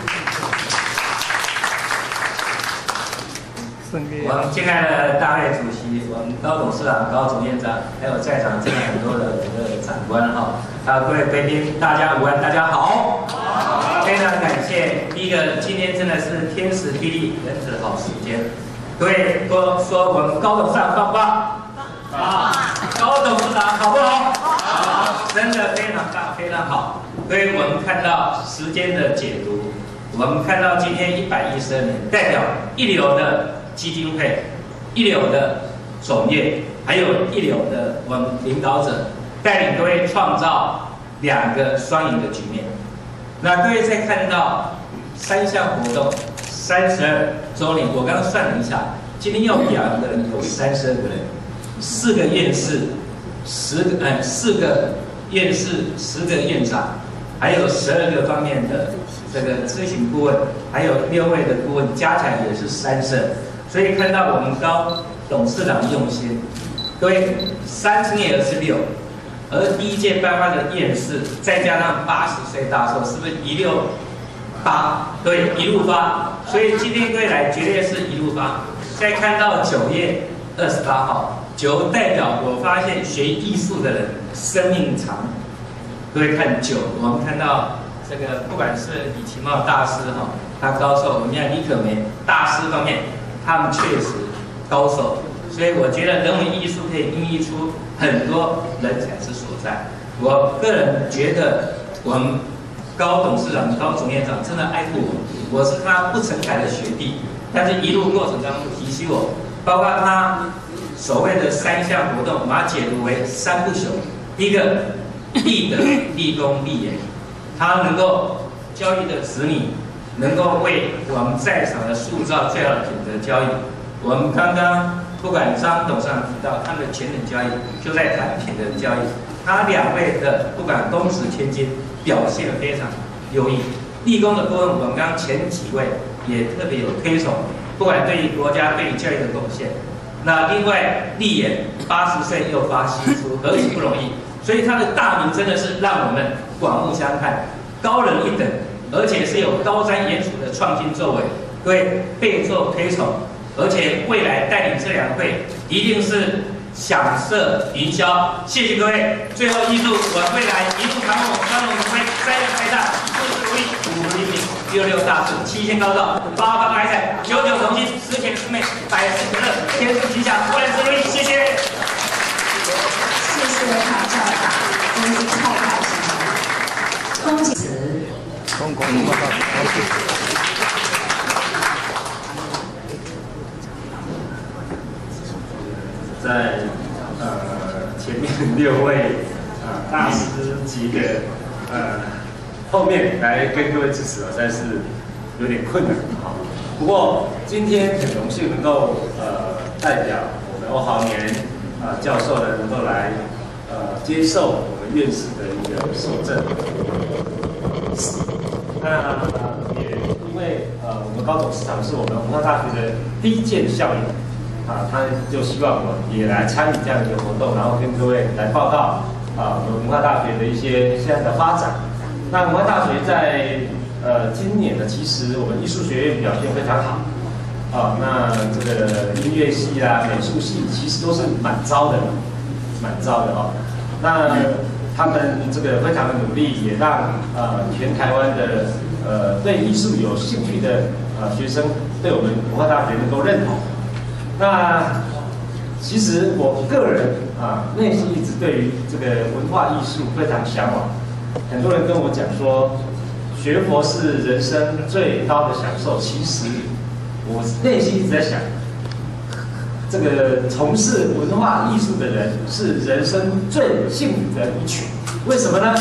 I: 我们敬爱的大会主席，我们高董事长、高总院长，还有在场这边很多的我们的长官哈，还有各位贵宾，大家午安，大家好。好。非常感谢，第一个，今天真的是天时地利人和的好时间。各位说说我们高董事长棒不棒？好。高董事长好不好？好。真的非常棒，非常好。所以我们看到时间的解读，我们看到今天一百一十二年，代表一流的基金会，一流的总业，还有一流的我们领导者，带领各位创造两个双赢的局面。那各位再看到三项活动，三十二周年，我刚刚算了一下，今天要表扬的人有三十二个人，四个院士，十个呃四个院士，十个院长，还有十二个方面的这个咨询顾问，还有六位的顾问，加起来也是三十二。所以看到我们高董事长的用心，各位三十年而是六，而第一届颁发的院士，再加上八十岁大寿，是不是一六八？对，一路发。所以今天各位来绝对是一路发。再看到九月二十八号，九代表我发现学艺术的人生命长。各位看九，我们看到这个不管是李奇茂大师哈，他高寿，我们看李可梅大师方面。他们确实高手，所以我觉得人文艺术可以孕育出很多人才之所在。我个人觉得我们高董事长、高总院长真的爱护我，我是他不成才的学弟，但是一路过程当中提醒我，包括他所谓的三项活动，我们把它解读为三不朽。第一个，立德、立功、立言，他能够教育的子女。能够为我们在场的塑造最好的品德教育。我们刚刚不管张董事长提到他们的全人教育，就在谈品德教育。他两位的不管公子千金表现非常优异。立功的部分，我们刚刚前几位也特别有推崇，不管对于国家对于教育的贡献。那另外立言八十岁又发新书，何其不容易！所以他的大名真的是让我们刮目相看，高人一等。而且是有高瞻远瞩的创新作为， 各位备受推崇，而且未来带领这两会一定是响彻云霄。谢谢各位，最后预祝我们未来一路长虹，三龙腾飞，三元开战，事事如意，五福临平，六六大顺，七星高照，八方来财，九九同心，十全十美，百事可乐，天事吉祥，万事如意。谢谢。
C: 谢谢唐校长，真是太开心了。恭喜词，
A: 公公公报告。
J: 在呃前面六位啊、呃、大师级的呃后面来跟各位致辞，实在是有点困难啊。不过今天很荣幸能够呃代表我们欧豪年啊、呃、教授呢，能够来呃接受我们院士的一个受赠。那呃也因为呃我们高董事长是我们文化大学的第一届校友。啊，他就希望我也来参与这样一个活动，然后跟各位来报告啊，我们文化大学的一些现在的发展。那文化大学在呃今年呢，其实我们艺术学院表现非常好啊。那这个音乐系啊、美术系其实都是满招的，满招的哦。那他们这个非常的努力，也让呃全台湾的呃对艺术有兴趣的呃学生对我们文化大学能够认同。那其实我个人啊，内心一直对于这个文化艺术非常向往。很多人跟我讲说，学佛是人生最高的享受。其实我内心一直在想，这个从事文化艺术的人是人生最幸福的一群。为什么呢？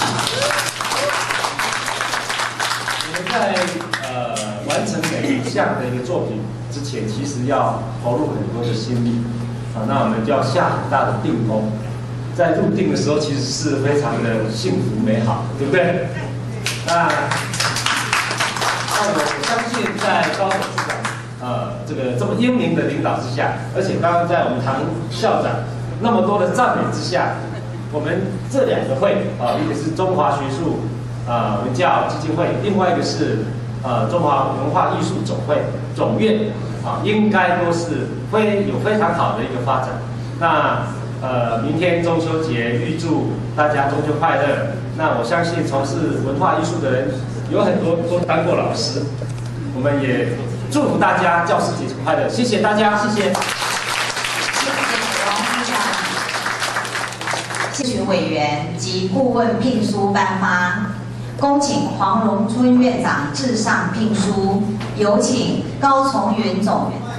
J: 我们在呃完成每一项的一个作品之前，其实要投入很多的心力啊，那我们就要下很大的定功。在入定的时候，其实是非常的幸福美好，对不对？那那我相信，在高董事长呃这个这么英明的领导之下，而且刚刚在我们唐校长那么多的赞美之下，我们这两个会啊，一个是中华学术啊文教基金会，另外一个是呃中华文化艺术总会总院啊，应该都是非有非常好的一个发展。那呃，明天中秋节，预祝大家中秋快乐。那我相信从事文化艺术的人有很多都当过老师，我们也祝福大家教师节快乐。谢谢大家，谢谢。
C: 谢谢王部长、谢许委员及顾问聘书颁发。恭请黄荣春院长致上聘书，有请高崇云总院。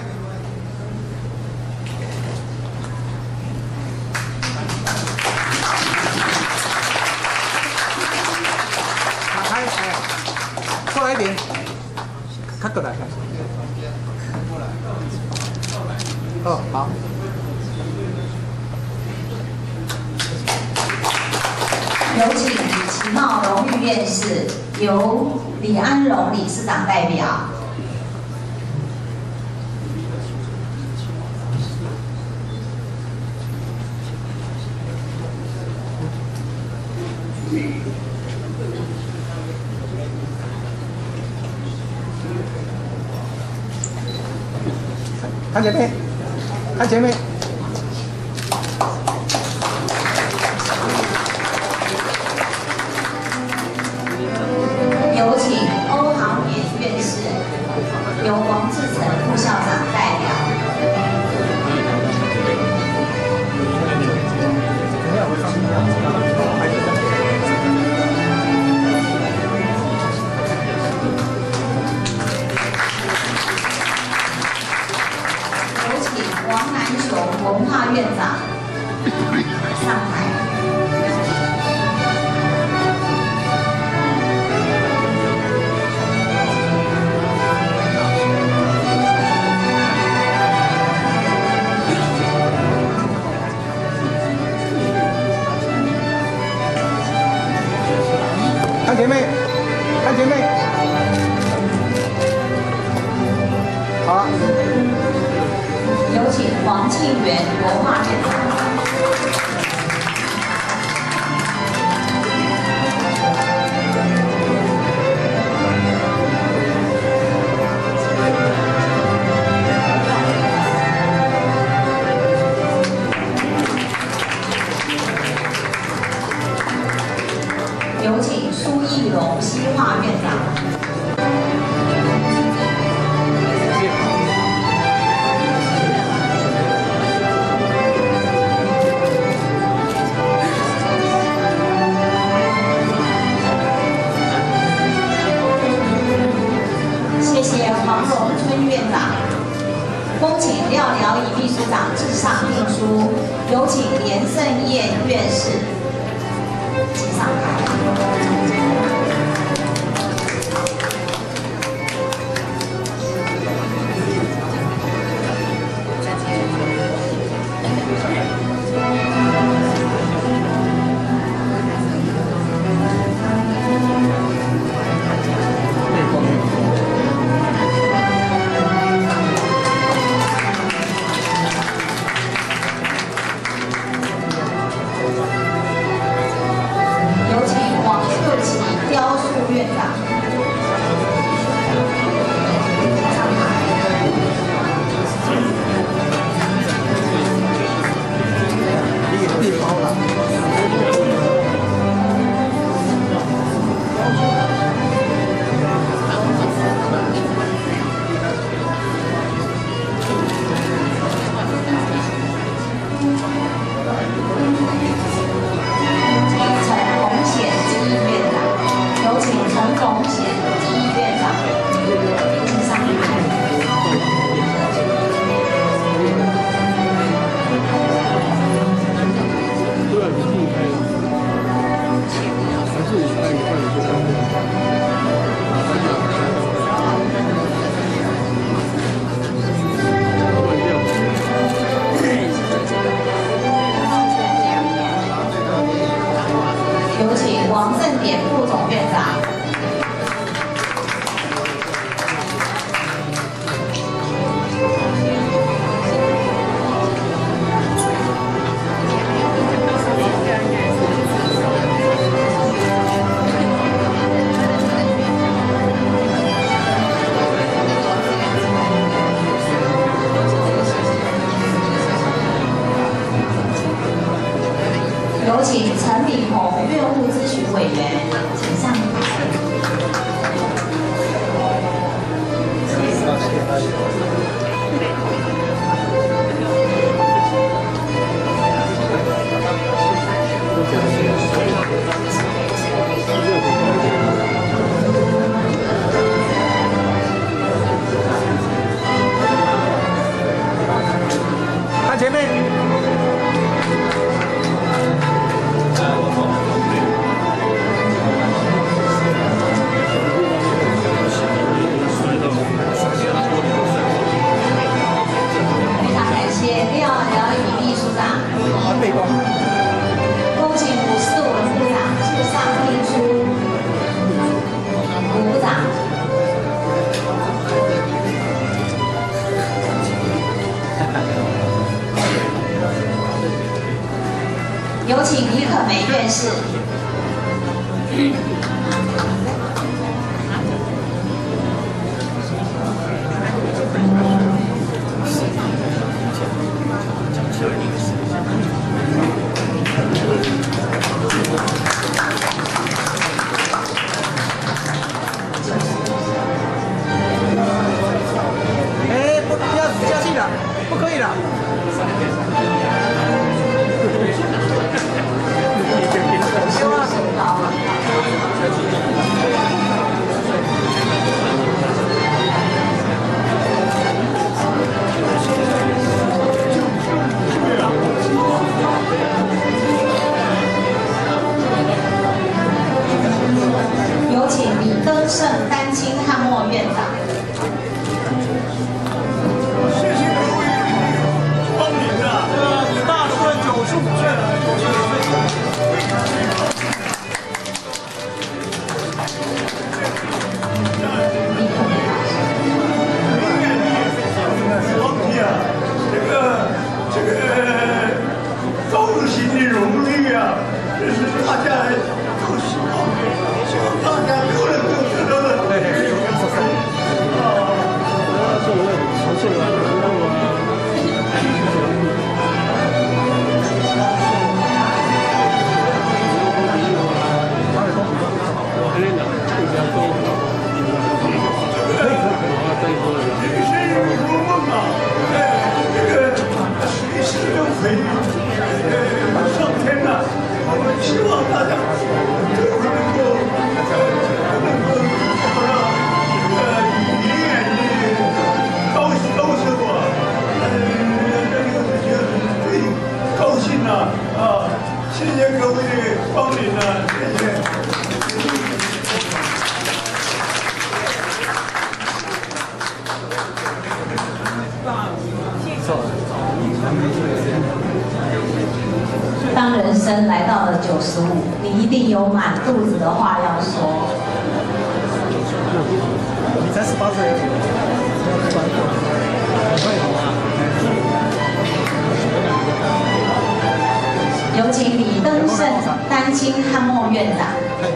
A: 过来一点，看过来。哦，好。
C: 有请李奇茂荣誉院士，由李安荣理事长代表。
A: 看前面，看前面。
C: 有请欧豪年院士，由王志成副校长代表。王南雄文化院长上台。
A: 看前面，看前面。好了。
C: 有请黄庆元文化院长。 恭请廖辽仪秘书长致上聘书，有请连胜燕院士请上台。有请陈炳宏院务咨询委员，请上台。
A: 看前面。
C: 恭请五四文部长致上聘书，吴部长。有请李可梅院士。
A: 哎，不，不要加戏了，不可以了。
C: 有请李登盛丹青汉墨院长。
K: 谢谢各位光临啊！
C: 生来到了九十五，你一定有满肚子的话要说。
K: 你才十八岁，
C: 有请李登盛单亲汉墨院长。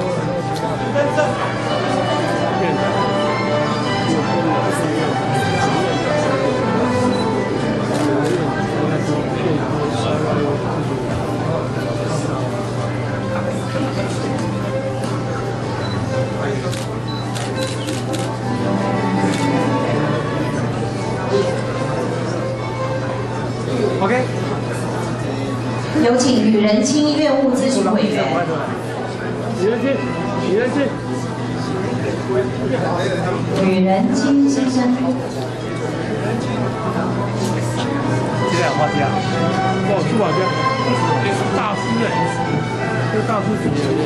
K: OK。
C: 有请女人亲院务咨询委员。
K: 女人亲，女人亲。
C: 女人亲先生。
K: 这两画家，哇，书法家，大师哎，这大师级的。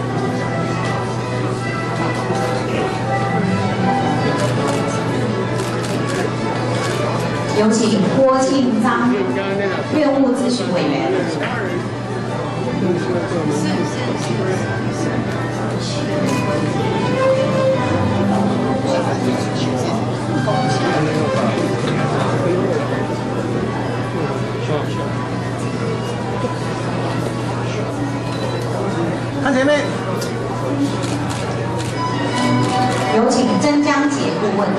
C: 有请郭庆章院务咨询委员。
K: 看前面。
C: 有请曾江杰顾问。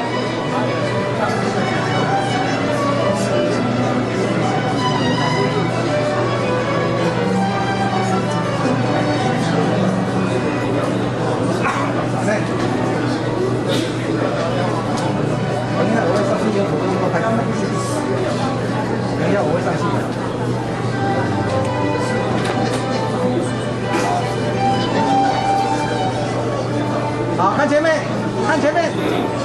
K: 等一下，我会上去的。好，看前面，看前面。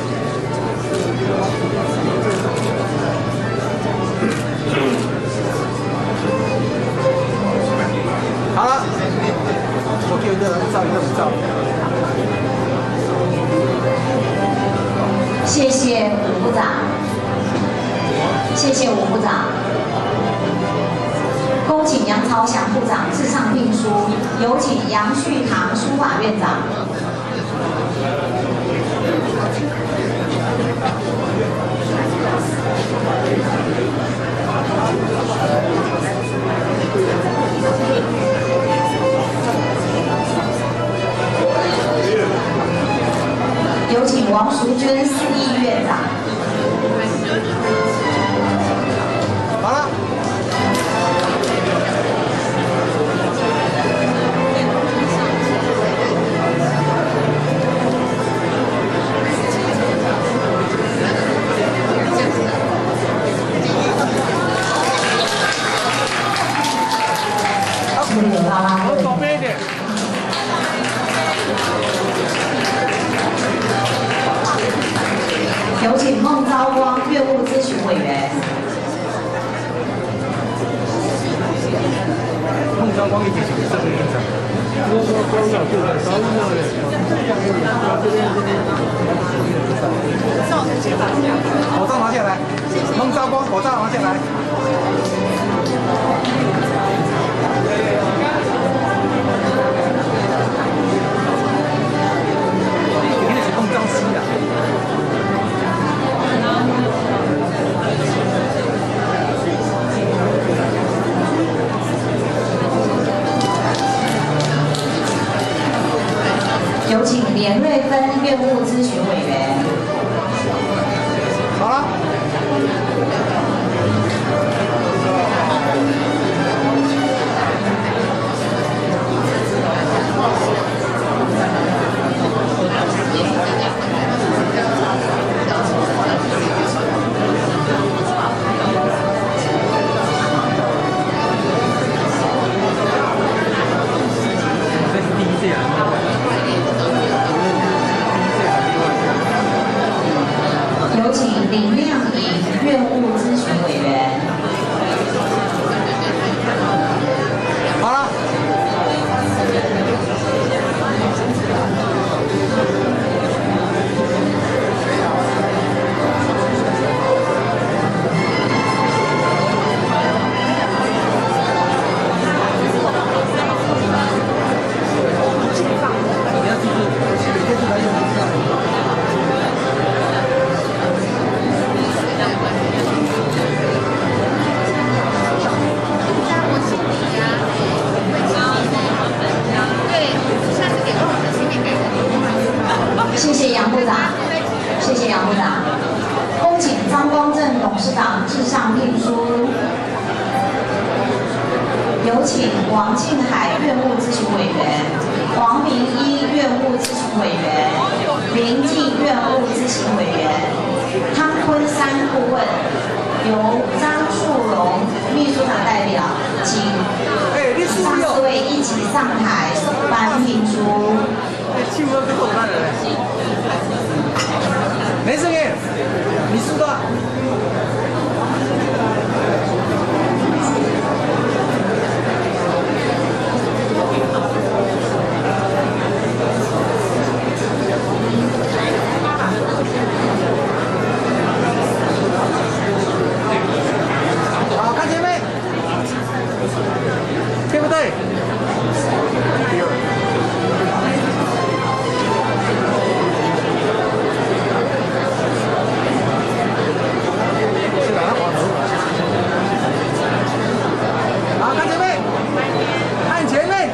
K: 好了，我给一个人照一个照。
C: 谢谢吴部长，谢谢吴部长。恭请杨朝祥部长致上聘书，有请杨旭堂书法院长。有请王淑娟司议院长。
K: 好了。
C: 我
K: 左边一点。
C: 有请孟昭光院务咨询委员。
K: 孟昭光一点，这个院长。孟昭光老师的高院的。口罩拿下来。孟昭光，口罩拿下来。你是孟昭熙啊。
C: 有请连瑞芬院务咨询委员。
K: 好了。
C: 有请王庆海院务咨询委员、黄明一院务咨询委员、林静院务咨询委员、汤坤山顾问，由张树荣秘书长代表，请上四位一起上台首颁聘书。
A: 没声音，你输的。好，看前面，对不对？好，看前面，看前面。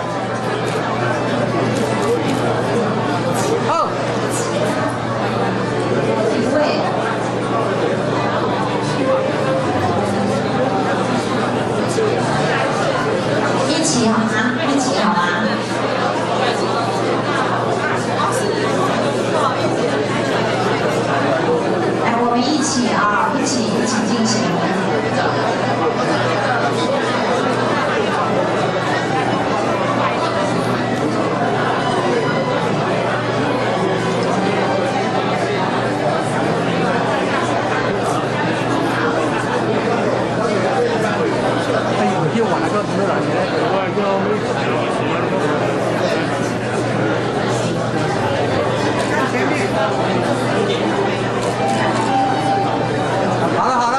A: 好，
C: 一位。一起好吗？一起好吗？来，我们一起啊，一起一起进行。
A: 又往那个什么了？我就好了好了，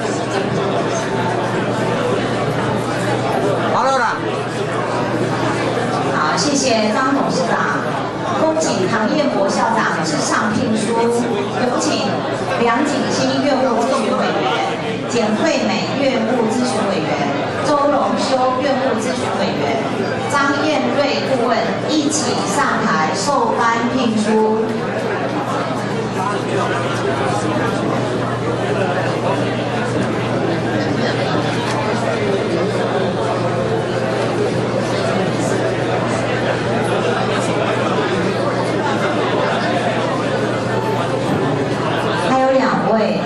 A: 好了啦。
C: 好，谢谢张董事长，恭请唐彦博校长致上聘书，有请梁景新院务咨询委员、简惠美院务咨询委员、周荣修院务咨询委员、张燕瑞顾问一起上台授颁聘书。还有两位，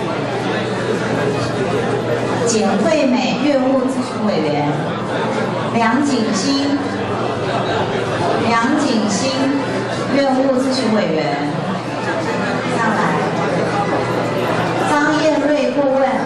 C: 简惠美院务咨询委员梁景新，梁景新院务咨询委员上来，张燕瑞顾问。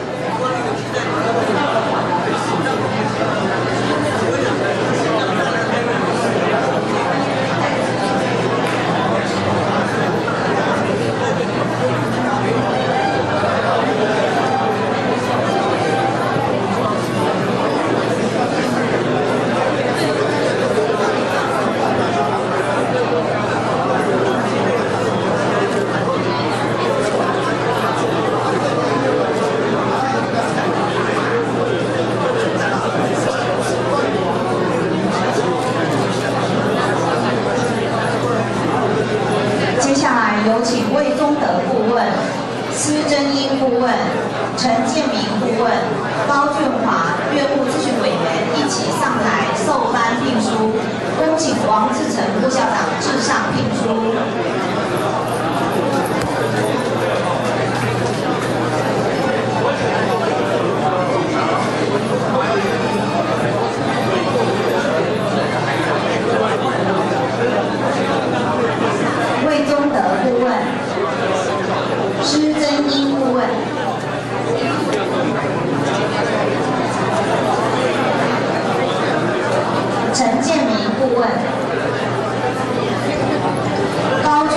C: 接下来有请魏宗德顾问、施真英顾问、陈建明顾问、高俊华院务咨询委员一起上台授颁聘书，恭请王志成副校长致上聘书。魏宗德顾问、施真英顾问、陈建明顾问、高俊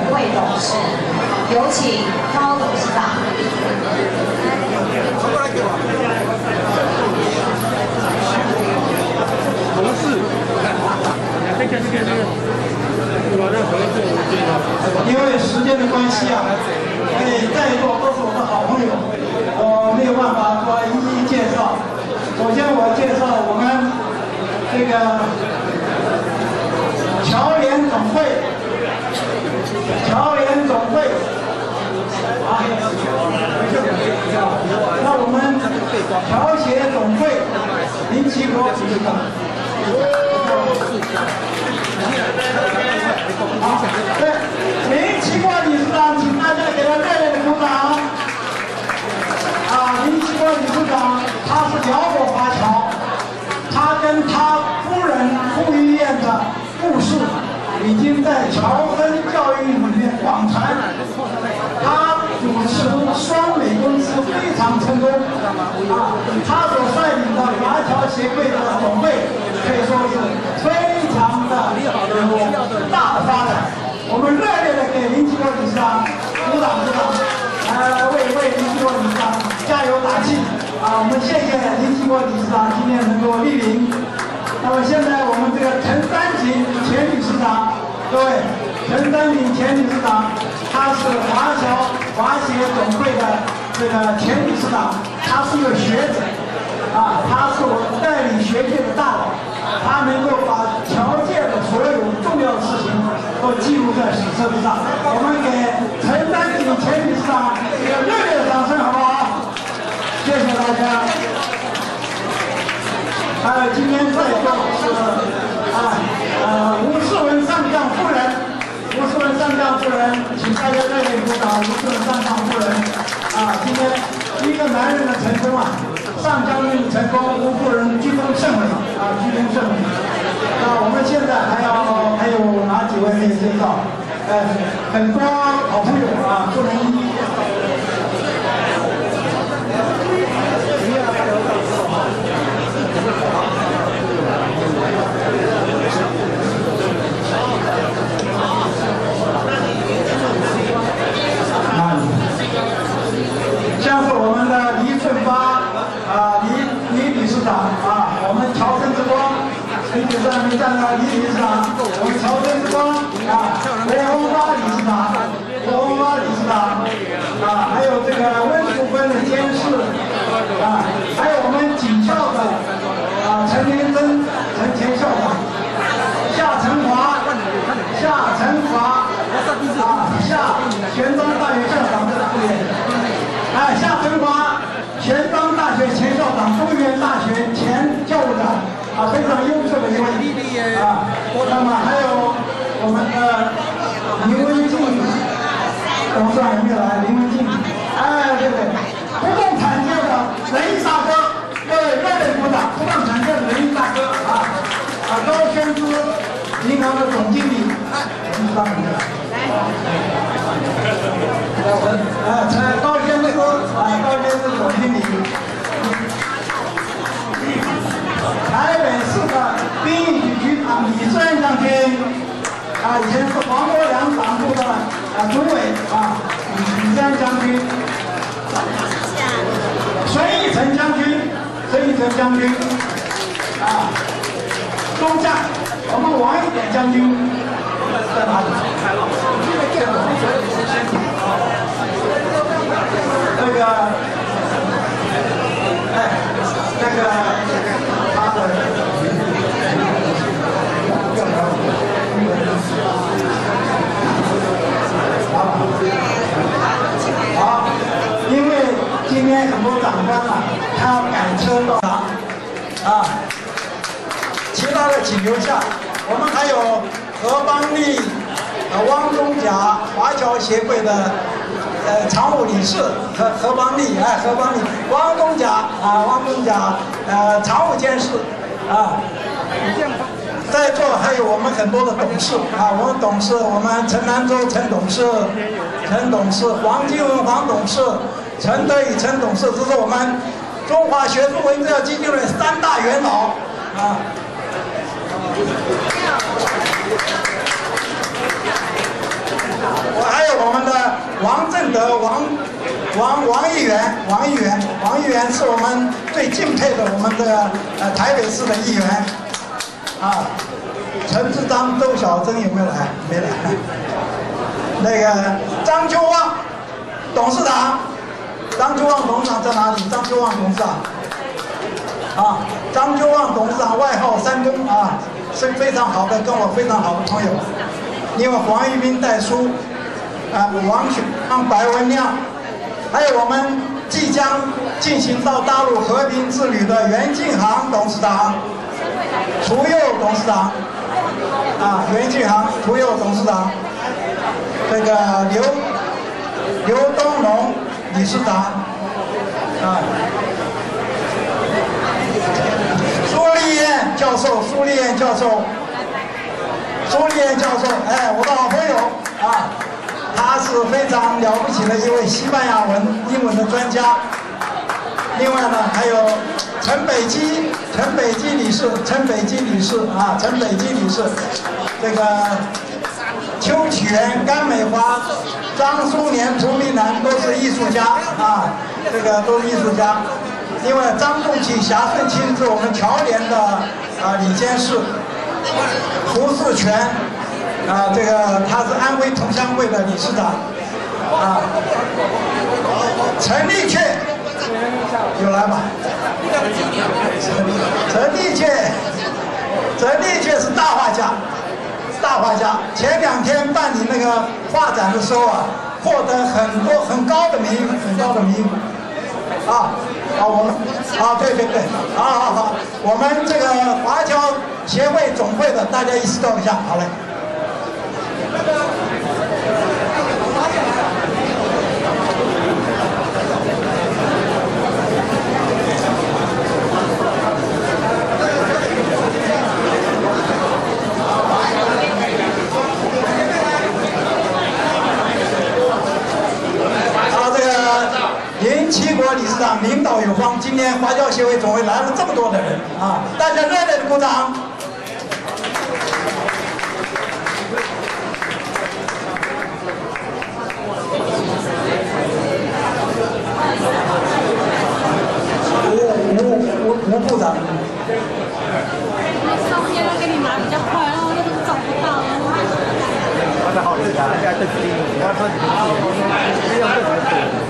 C: 位董事，有请高董事长。
K: 同事，这个这个这个，我的合作无间啊。
D: 因为时间的关系啊，所以在座都是我的好朋友，我没有办法说一一介绍。首先我介绍我们这个侨联总会，侨联总会啊，那我们侨协总会林奇国理事长。好，对，林奇国理事长，请大家给他热烈的鼓掌。啊，林奇国理事长，他是辽国华侨，他跟他夫人傅玉燕的故事已经在侨分教育里面广传。他主持双美公司非常成功，啊，他所率领的华侨协会的总会可以说是非常的有大的发展。我们热烈的给林奇国理事长鼓掌鼓掌，来为为林奇国理事长加油打气啊！我们谢谢林奇国理事长今天能够莅临。那么现在我们这个陈丹琴前理事长，各位，陈丹琴前理事长，他是华侨华协总会的这个前理事长，他是一个学者啊，他是我代理学界的大佬，他能够把侨界的所有重要的事情都记录在史册之上。我们给陈丹琴前理事长一个热烈的掌声，好不好？谢谢大家。还有今天在座是啊呃吴世文上将夫人，吴世文上将夫人，请大家热烈鼓掌。吴世文上将夫人啊，今天一个男人的成功啊，上将军的成功，吴夫人居功甚伟啊，居功甚伟。那我们现在还要还有哪几位可以介绍？呃，很多好朋友啊，不能一一介绍。像是我们的黎顺发啊，黎黎理事长啊，我们侨生之光，李理事长没站到，黎理事长，我们侨生之光啊，罗红发理事长，罗红发理事长啊，还有这个温楚芬的监事啊，还有我们警校的啊陈连珍陈前校长，夏成华，夏成华啊，夏玄奘大学校长的副院。哎，夏成华，玄奘大学前校长，中原大学前教务长，啊，非常优秀的一位啊。那么还有我们的林文静董事长有没有来？林文静，哎，对对，不动产界的仁义大哥，各位热烈鼓掌！不动产界的仁义大哥啊啊，高轩之银行的总经理，董事长有没有来？啊，陈高轩之啊，高轩之总经理，台北市的兵役局局长李志恩将军，啊，以前是黄国梁党部的啊主委啊，李志恩将军，孙义成将军，孙义成将军，啊，中将，我们王一典将军在哪里？这个，哎，这个他的好，因为今天很多长官啊，他要赶车到达啊，其他的请留下。我们还有何邦利、呃汪中甲华侨协会的。呃，常务理事何何邦利，哎，何邦利，汪东甲啊，汪东甲，呃，常务监事啊，在座还有我们很多的董事啊，我们董事，我们陈南洲陈董事，陈董事，黄金文黄董事，陈德宇陈董事，这是我们中华学术文教基金会三大元老啊。我王正德王王王议员，王议员，王议员是我们最敬佩的我们的呃台北市的议员啊。陈志章、周小珍有没有来？没来。那个张秋旺董事长，张秋旺董事长在哪里？张秋旺董事长。啊，张秋旺董事长外号三公啊，是非常好的，跟我非常好的朋友。因为黄玉斌代书，啊，王雪芳、白文亮，还有我们即将进行到大陆和平之旅的袁敬航董事长、屠佑董事长，啊，袁敬航、屠佑董事长，这个刘刘东龙理事长，啊。苏立燕教授，苏立燕教授，苏立燕教授，哎，我的好朋友啊，他是非常了不起的一位西班牙文、英文的专家。另外呢，还有陈北基，陈北基理事，陈北基理事啊，陈北基理事，这个邱启源、甘美华、张淑年、涂明南都是艺术家啊，这个都是艺术家。另外，张仲启、霞顺清是我们侨联的啊理监事，胡世全啊，这个他是安徽同乡会的理事长啊，陈立确有来吧？陈立确，陈立确是大画家，大画家。前两天办理那个画展的时候啊，获得很多很高的名誉，很高的名誉。啊，啊，我们，啊，对对对，好好好，我们这个华侨协会总会的，大家一起动一下，好嘞。七国理事长领导有方，今天华侨协会总会来了这么多的人啊，大家热烈的鼓掌。吴吴吴吴部长。
L: 照片给你拿比较快，然后那个找不到。我的好事啊，人家这里我要说你们没有这个。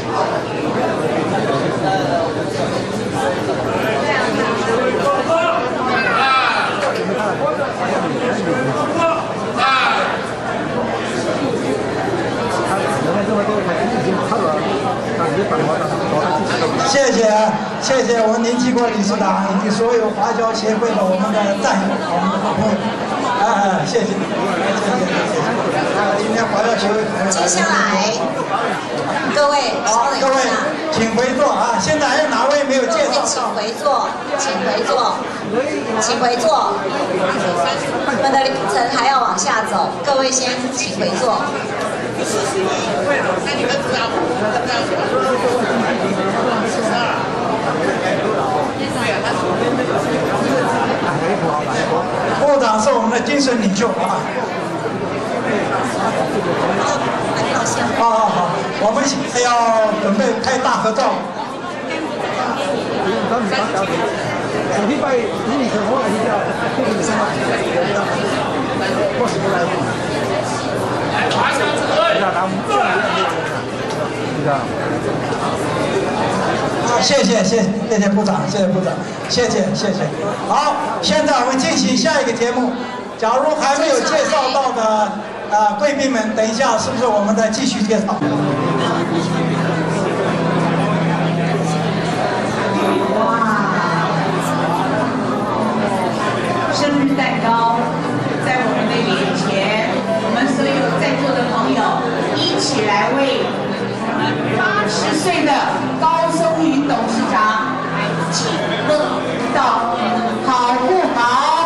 L: 谢谢谢谢我们林继国理事长以及所有华侨协会的我们的战友，我们的好朋友，哎，谢谢，谢谢谢谢。今天华侨协会
C: 接下来，各位，
D: 好，各位，请回座啊！现在还有哪位没有介绍？
C: 请回座，请回座，请回座。你们的流程还要往下走，各位先请回座。
D: 部长是我们的精神领袖啊！好好好，我们现在要准备拍大合照。啊，谢谢谢谢谢谢部长，谢谢部长，谢谢谢谢。好，现在我们进行下一个节目。假如还没有介绍到的啊、呃、贵宾们，等一下是不是我们再继续介绍？
C: 哇！生日蛋糕在我们的眼前，我们所有在座的朋友一起来为八十岁的高松云董事长请乐道，好不好？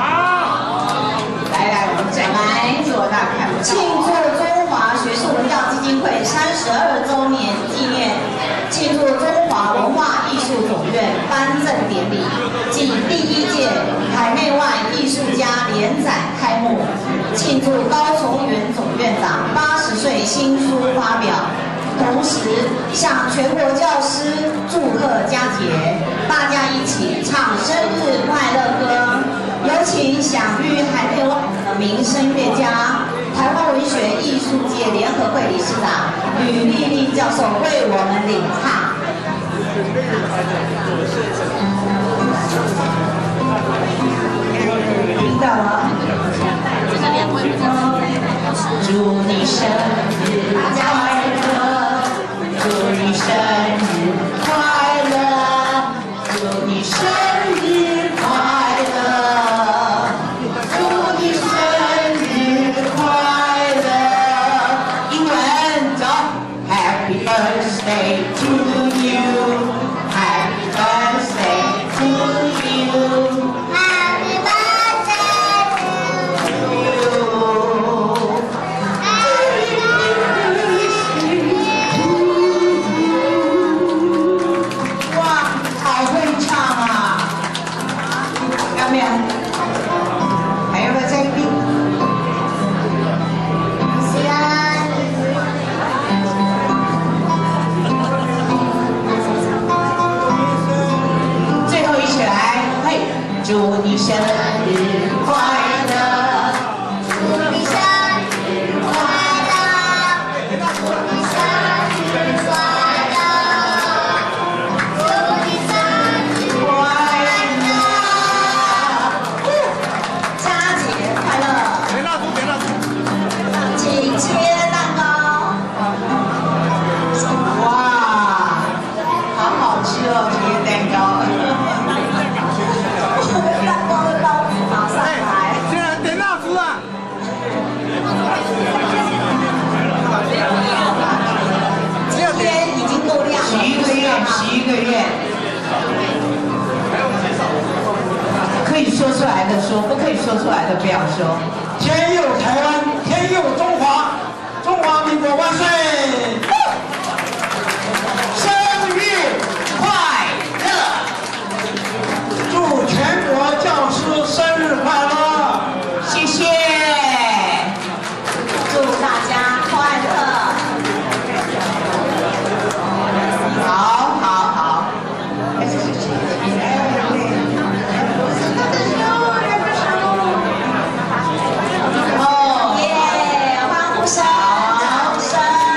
C: 来来，我们再来做大看，庆祝中华学术文教基金会三十二周年纪念，庆祝中华文化艺术总院颁证典礼暨第一届海内外艺术家联展开幕。 庆祝高崇元总院长八十岁新书发表，同时向全国教师祝贺佳节，大家一起唱生日快乐歌。有请享誉海内外的名声乐家、台湾文学艺术界联合会理事长吕丽丽教授为我们领唱。听到了？祝你生日快乐，祝你生日快乐，祝你生日快乐，祝你生日快乐。英文走 ，Happy birthday to you。Happy birthday to you。Happy birthday to you。哇，好会唱啊！要没有？还有没有在冰？是啊。最后一曲来，嘿，祝你生日快乐，祝你生日快乐，祝你生日快乐，祝你生日快乐，佳节快乐！点蜡烛，点蜡烛，请切蛋糕。哇，好好吃哦，这些蛋糕。蛋糕的包子马上来。
A: 现在点蜡烛啊！
C: 今天已经够亮了，
D: 十一个月，十一个月，
C: 可以说出来的说，不可以说出来的不要说。
L: 天佑台湾，天佑中华，中华民国万岁！生日快乐！祝全国教师生日快乐！
C: 谢谢，祝大家快乐。好，好，好。哦耶，欢呼声，掌声。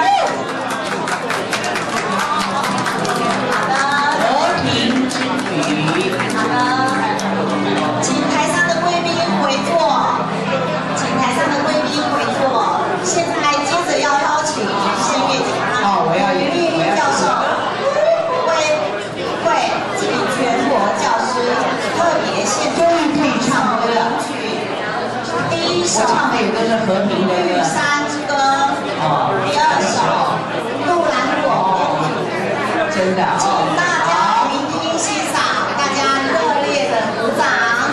C: 好的，和平之语。好的，请台上的贵宾回座，请台上的贵宾回座。现在接着要邀请声乐家
D: 哦，我要
C: 吕丽丽教授为为请全国教师特别献
D: 终于可以唱歌了。
C: 第一首
D: 我唱的也都是和平的
C: 《玉
D: 歌。
C: 山之歌》，
D: 哦，
C: 第二首《杜兰朵》，
D: 真的
C: 请
D: 哦。
C: 大家聆听欣赏，大家热烈的鼓掌。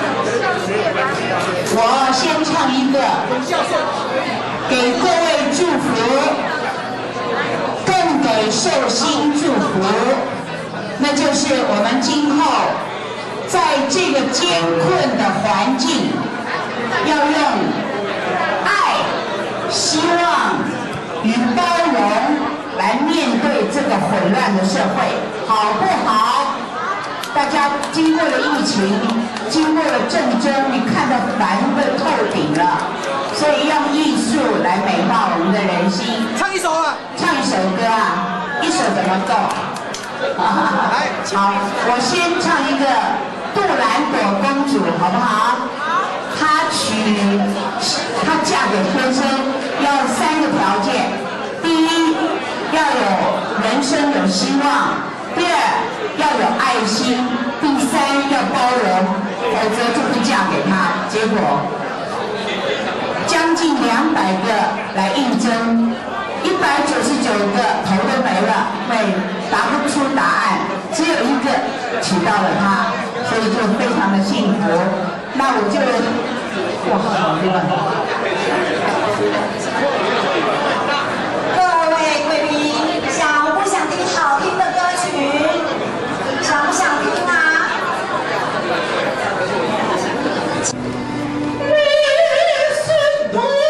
D: 我先唱一个，给各位祝福，更给寿星祝福，那就是我们今后在这个艰困的环境，要用爱、希望与包容来面对这个混乱的社会，好不好？大家经过了疫情，经过了战争，你看得烦得透顶了，所以用艺术来美化我们的人心。
A: 唱一首啊！
D: 唱一首歌啊，一首怎么够？
A: 来，
D: 好，我先唱一个《杜兰朵公主》，好不好？她娶，她嫁给先生要三个条件：第一，要有人生有希望；第二，要有爱心；第三，要包容，否则就不嫁给他。结果，将近两百个来应征，一百九十九个头都没了，会答不出答案，只有一个娶到了他，所以就非常的幸福。那我就，哇，好乱。
C: 各位贵宾，想不想听好听的歌曲？想不想听啊？Listen to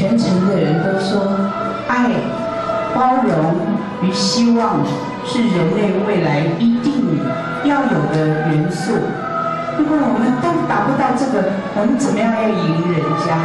M: 全城的人都说，爱、包容与希望是人类未来一定要有的元素。如果我们都达不到这个，我们怎么样要赢人家？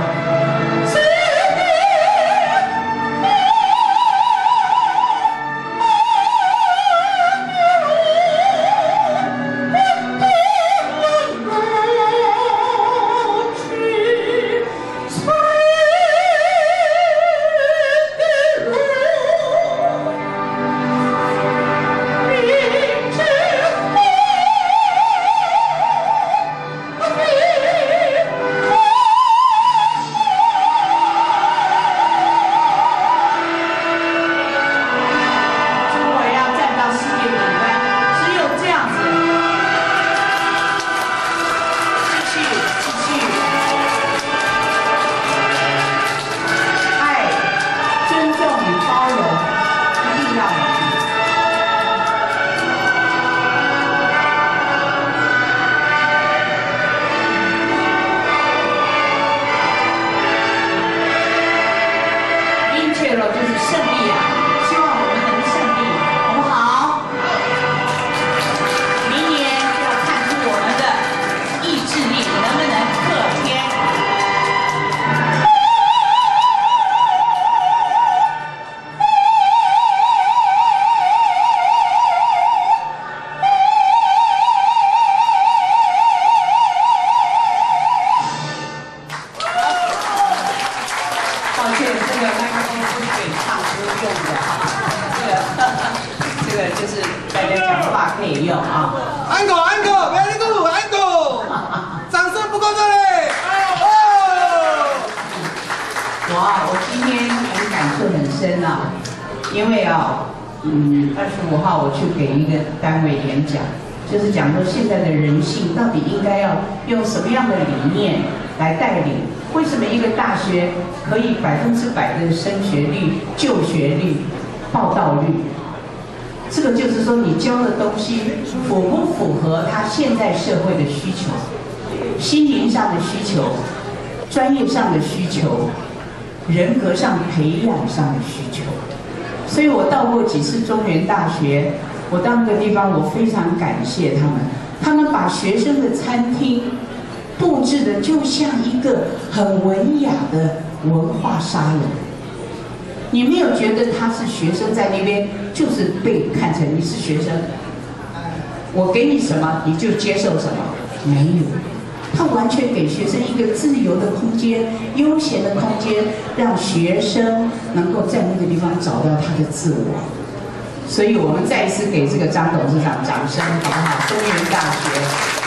M: 就是讲说现在的人性到底应该要用什么样的理念来带领？为什么一个大学可以百分之百的升学率、就学率、报到率？这个就是说你教的东西符不符合他现在社会的需求、心灵上的需求、专业上的需求、人格上培养上的需求。所以我到过几次中原大学。我到那个地方，我非常感谢他们。他们把学生的餐厅布置的就像一个很文雅的文化沙龙。你没有觉得他是学生在那边，就是被看成你是学生，我给你什么你就接受什么，没有。他完全给学生一个自由的空间、悠闲的空间，让学生能够在那个地方找到他的自我。所以我们再一次给这个张董事长掌声，好不好？中原大学。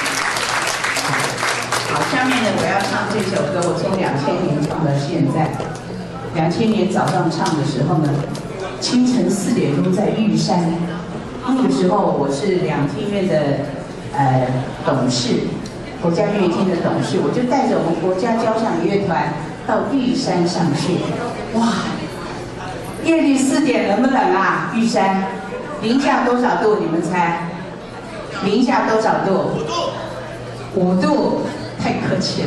M: 好，下面呢，我要唱这首歌，我从两千年唱到现在。两千年早上唱的时候呢，清晨四点钟在玉山，那个时候我是两厅院的呃董事，国家乐厅的董事，我就带着我们国家交响乐团到玉山上去，哇！夜里四点冷不冷啊？玉山，零下多少度？你们猜？零下多少度？五度。五度，太客气了。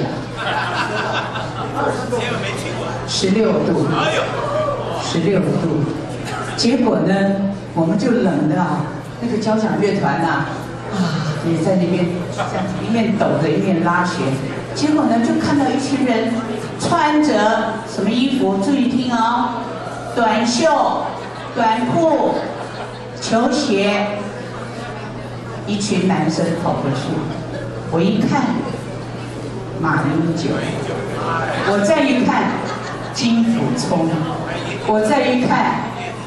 M: 十六度。十六度。结果呢，我们就冷的啊，那个交响乐团呐，啊，也在那边这样一面抖着一面拉弦。结果呢，就看到一群人穿着什么衣服？注意听哦。短袖、短裤、球鞋，一群男生跑过去。我一看，马英九；我再一看，金溥聪；我再一看，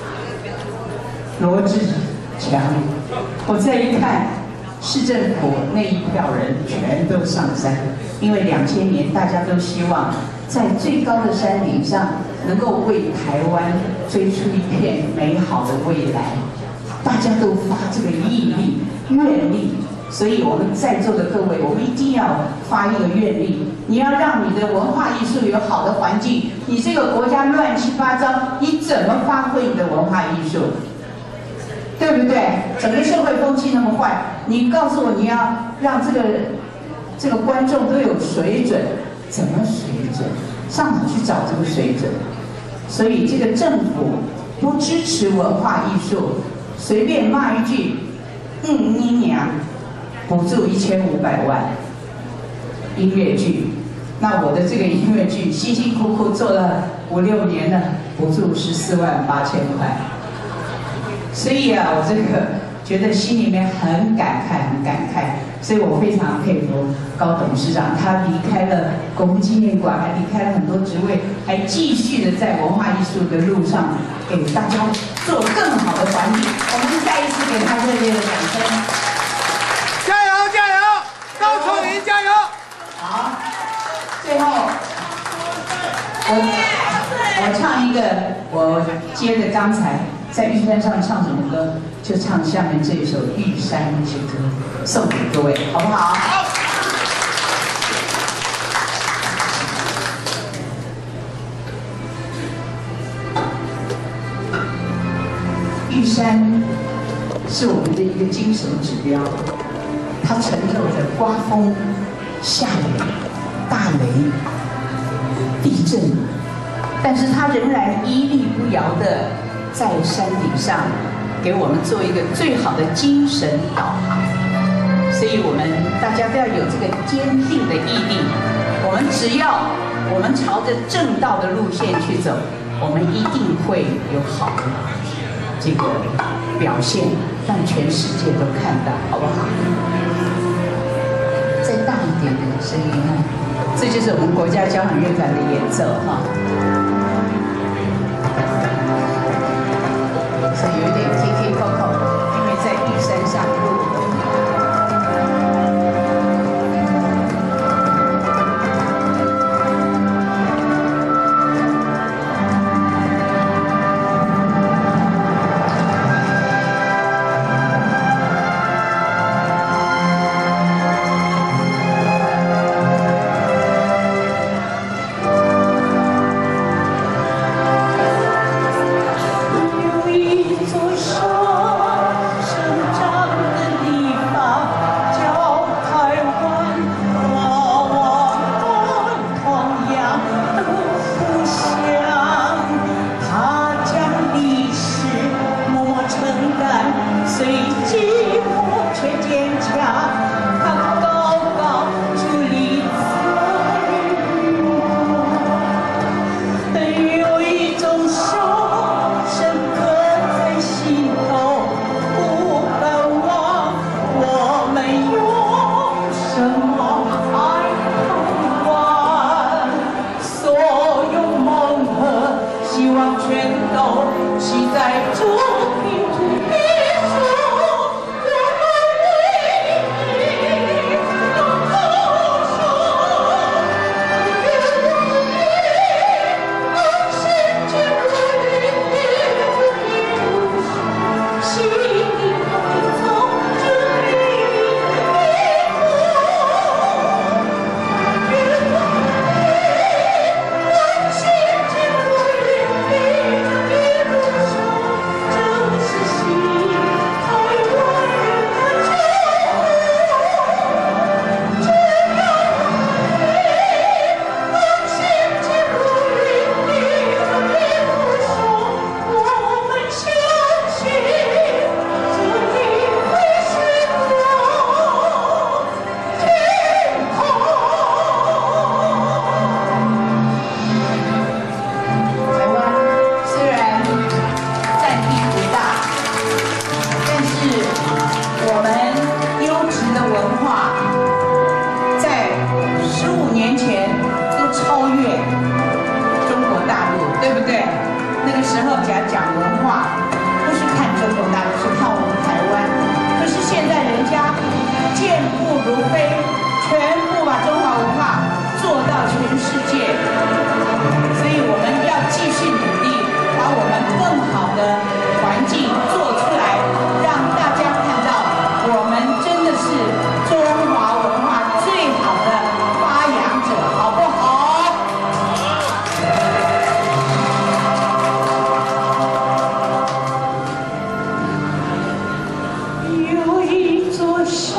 M: 罗志强；我再一看，市政府那一票人全都上山，因为两千年大家都希望在最高的山顶上。能够为台湾追出一片美好的未来，大家都发这个毅力、愿力，所以我们在座的各位，我们一定要发一个愿力，你要让你的文化艺术有好的环境。你这个国家乱七八糟，你怎么发挥你的文化艺术？对不对？整个社会风气那么坏，你告诉我你要让这个这个观众都有水准，怎么水准？ 上哪去找这个水准？所以这个政府不支持文化艺术，随便骂一句“嗯你娘”，补助一千五百万音乐剧。那我的这个音乐剧辛辛苦苦做了五六年了，补助十四万八千块。所以啊，我这个觉得心里面很感慨，很感慨。所以我非常佩服高董事长，他离开了国父纪念馆，还离开了很多职位，还继续的在文化艺术的路上给大家做更好的环境。我们再一次给他热烈的掌声。
A: 加油加油，高崇林加油！
M: 好，最后我我唱一个，我接着刚才在玉山上唱什么歌，就唱下面这一首《玉山之歌》，送给各位，好不好？好。玉山是我们的一个精神指标，它承受着刮风、下雨、大雷、地震，但是它仍然屹立不摇的在山顶上，给我们做一个最好的精神导航。所以我们大家都要有这个坚定的毅力。我们只要我们朝着正道的路线去走，我们一定会有好的这个表现，让全世界都看到，好不好？再大一点的声音啊！这就是我们国家交响乐团的演奏哈。所以有一点 K K Coco， 因为在玉山上录。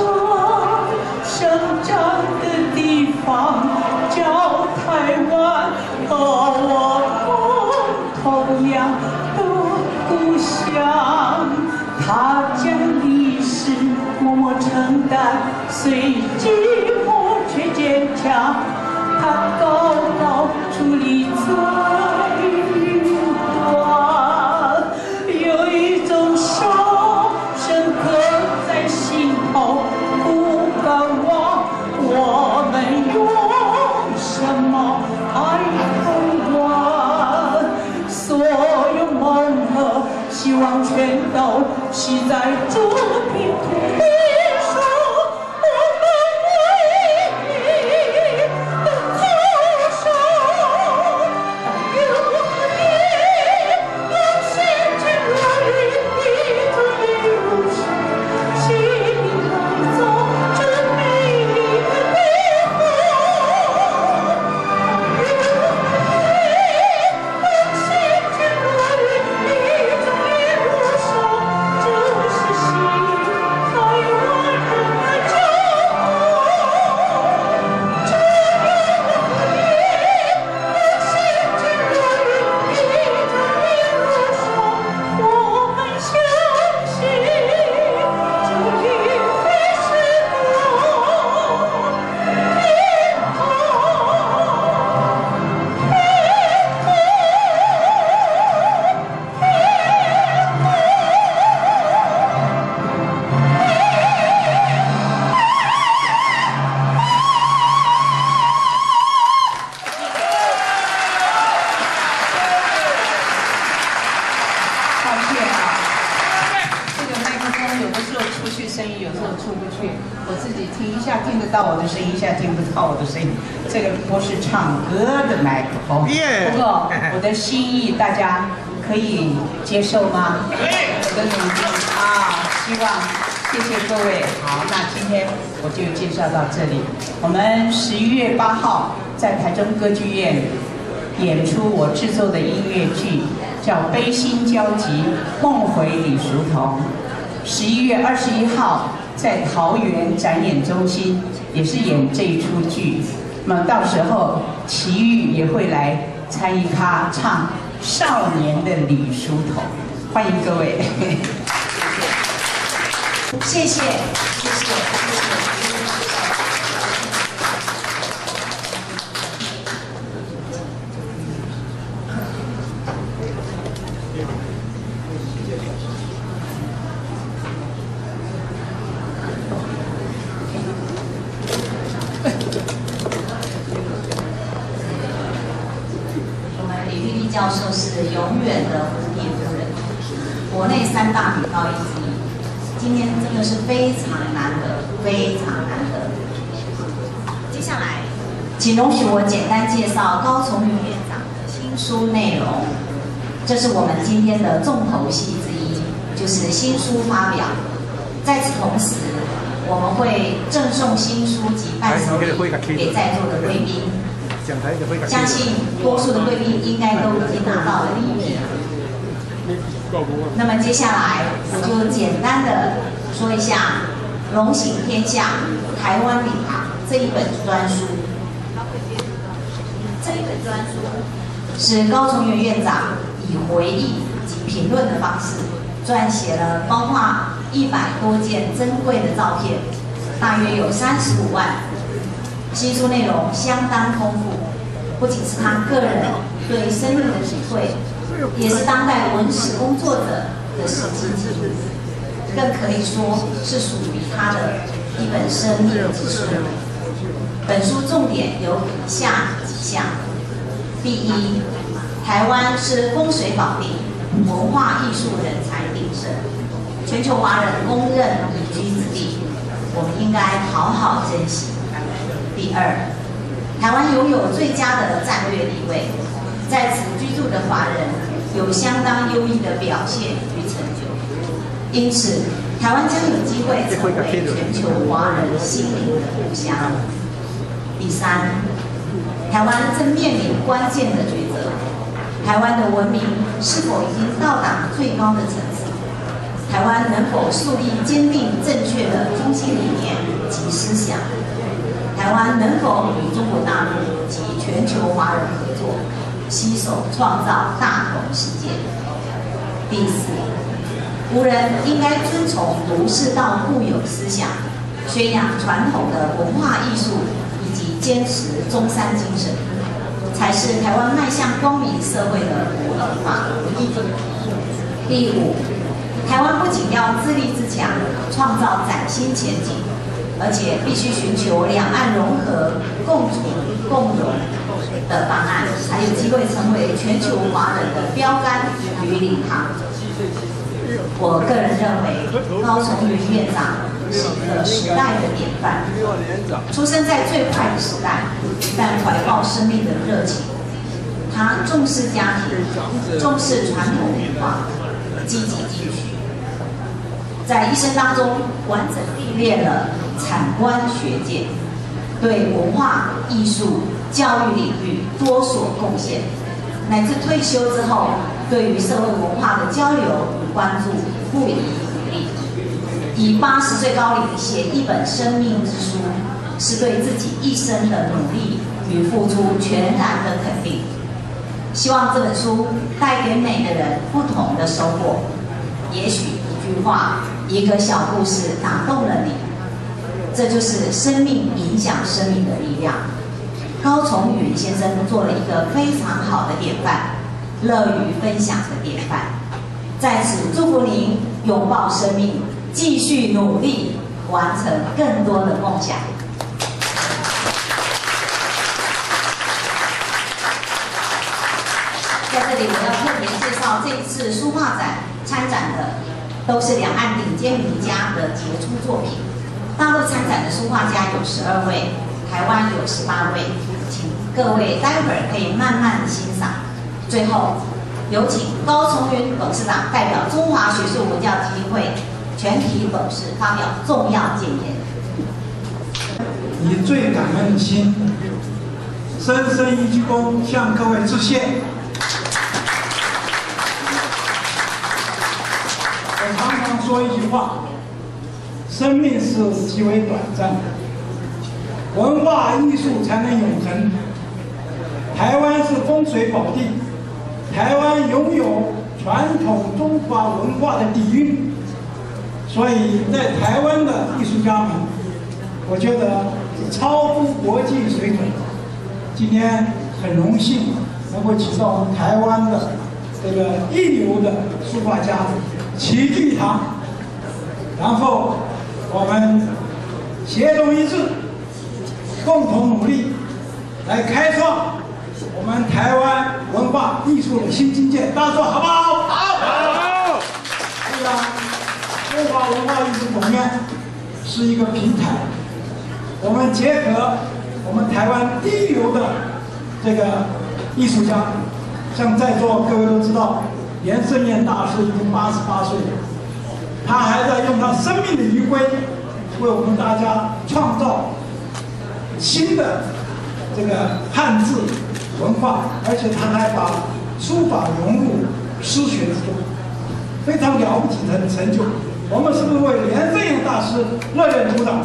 N: 叫台湾。
M: 他将历史默默承担，虽寂寞却坚强。他高高矗立在云端，有一种伤深刻在心头，不敢忘。我们用什么爱通关？所有梦和希望全都系在这片土地上。 这个不是唱歌的麦克风，不过我的心意大家可以接受吗？我的努力啊，希望谢谢各位。好，那今天我就介绍到这里。我们十一月八号在台中歌剧院演出我制作的音乐剧，叫《悲心交集，梦回李叔同》。十一月二十一号在桃园展演中心也是演这一出剧。那么到时候齐豫也会来参与他唱《少年的李叔同》，欢迎各位。
C: 谢谢，谢谢，谢谢。教授是永远的蝴蝶夫人，国内三大女高音之一。今天真的是非常难得，非常难得。接下来，请容许我简单介绍高崇宇院长的新书内容。这是我们今天的重头戏之一，就是新书发表。在此同时，我们会赠送新书及伴手礼给在座的贵宾。相信多数的贵宾应该都已经拿到了礼品。那么接下来我就简单的说一下《龙行天下台湾礼堂》这一本专书。这一本专书是高崇元院长以回忆及评论的方式撰写了，包括一百多件珍贵的照片，大约有三十五万。新书内容相当丰富，不仅是他个人对生命的体会，也是当代文史工作者的实际记录，更可以说是属于他的一本生命之书。本书重点有以下几项：第一，台湾是风水宝地，文化艺术人才鼎盛，全球华人公认宜居之地，我们应该好好珍惜。第二，台湾拥有最佳的战略地位，在此居住的华人有相当优异的表现与成就，因此台湾将有机会成为全球华人心灵的故乡。第三，台湾正面临关键的抉择，台湾的文明是否已经到达最高的层次？台湾能否树立坚定正确的中心理念及思想？台湾能否与中国大陆及全球华人合作，携手创造大同世界？第四， 古人应该遵从儒释道固有思想，宣扬传统的文化艺术，以及坚持中山精神，才是台湾迈向光明社会的不二法。第五，台湾不仅要自立自强，创造崭新前景，而且必须寻求两岸融合、共处共荣的方案，才有机会成为全球华人的标杆与领航。我个人认为，高崇云院长是一个时代的典范。出生在最快的时代，但怀抱生命的热情。他重视家庭，重视传统文化，积极进取。在一生当中，完整历练了产官学界，对文化艺术、教育领域多所贡献，乃至退休之后，对于社会文化的交流与关注不遗余力。以八十岁高龄写一本生命之书，是对自己一生的努力与付出全然的肯定。希望这本书带给每个人不同的收获。也许一句话、一个小故事打动了你，这就是生命影响生命的力量。高崇云先生做了一个非常好的典范，乐于分享的典范。在此祝福您拥抱生命，继续努力，完成更多的梦想。在这里，我要特别介绍这一次书画展参展的都是两岸顶尖名家的杰出作品。大陆参展的书画家有十二位，台湾有十八位，请各位待会儿可以慢慢欣赏。最后，有请高崇云董事长代表中华学术文教基金会全体董事发表重要建言。
B: 以最感恩的心，深深一鞠躬，向各位致谢。我常常说一句话：生命是极为短暂的，文化艺术才能永恒。台湾是风水宝地，台湾拥有传统中华文化的底蕴，所以在台湾的艺术家们，我觉得是超乎国际水准。今天很荣幸能够请到我们台湾的这个一流的书画家齐聚一堂，然后我们协同一致，共同努力，来开创我们台湾文化艺术的新境界。大家说好不好？好。好。对呀，中华文化艺术总院是一个平台，我们结合我们台湾第一流的这个艺术家，像在座各位都知道，连胜燕大师已经八十八岁了，他还在用他生命的余晖，为我们大家创造新的这个汉字文化，而且他还把书法融入诗学之中，非常了不起的成就。我们是不是为连胜燕大师热烈鼓掌？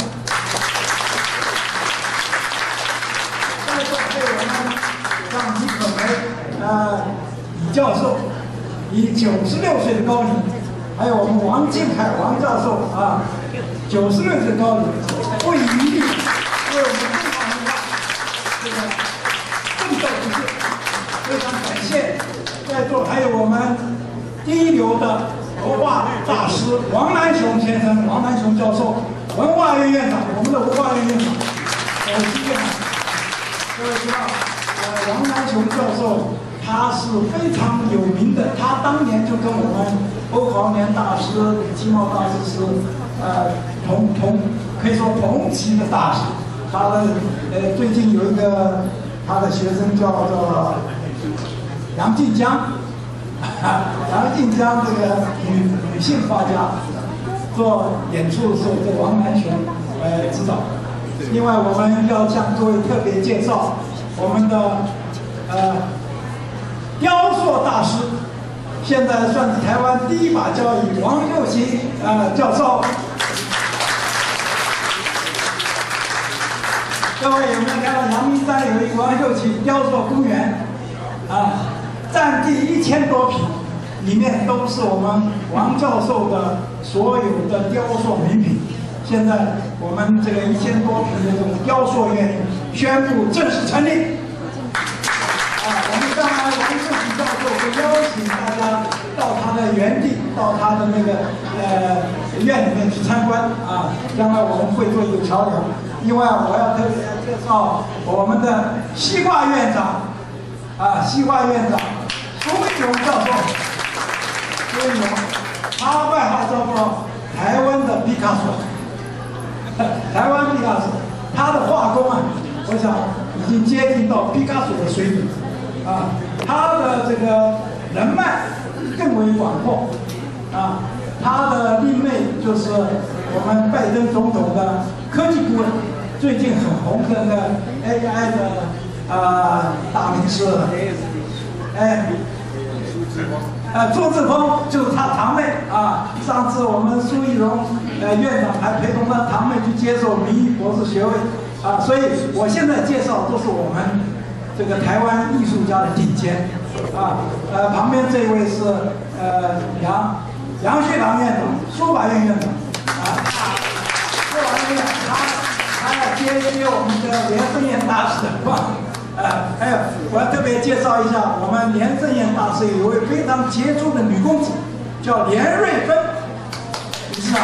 B: 在座还有我们像李可梅呃李教授，以九十六岁的高龄，还有我们王敬海王教授啊，九十六岁的高龄，不遗余力为我们中华文化这个奋斗不懈，非常感谢。在座还有我们第一流的国画大师王南雄先生，王南雄教授，文化院院长，我们的文化院院长，我希望各位知道，呃，王南雄教授他是非常有名的，他当年就跟我们欧华年大师、李继茂大师是呃同同可以说同期的大师。他的呃最近有一个他的学生叫做杨晋江。杨晋江这个女女性画家做演出的时候，这王南雄来指导。另外，我们要向各位特别介绍我们的呃雕塑大师，现在算是台湾第一把交椅，王佑琪呃教授。各位有没有看到阳明山有一个王佑琪雕塑公园啊？占地一千多平，
D: 里面都是我们王教授的所有的雕塑名品。现在我们这个一千多平的这种雕塑院宣布正式成立。啊，我们将来王正喜教授会邀请大家到他的园地，到他的那个呃院里面去参观啊。将来我们会做一个桥梁。另外，我要特别介绍我们的西瓜院长啊，西瓜院长苏一荣教授。苏一荣，他外号叫做台湾的毕卡索。台湾毕卡索，他的画工啊，我想已经接近到毕卡索的水准啊。他的这个人脉更为广阔啊。他的弟妹就是我们拜登总统的科技顾问，最近很红的那个 A I 的啊大名师，哎。呃，朱志峰就是他堂妹啊。上次我们苏一荣呃院长还陪同他堂妹去接受名誉博士学位啊，所以我现在介绍都是我们这个台湾艺术家的顶尖啊。呃，旁边这位是呃杨杨旭堂院长，书法院院长啊。书法院院长他他要接接我们的连胜燕大使的棒。呃，还有，我要特别介绍一下，我们连胜燕大师有一位非常杰出的女公子，叫连瑞芬，你知道？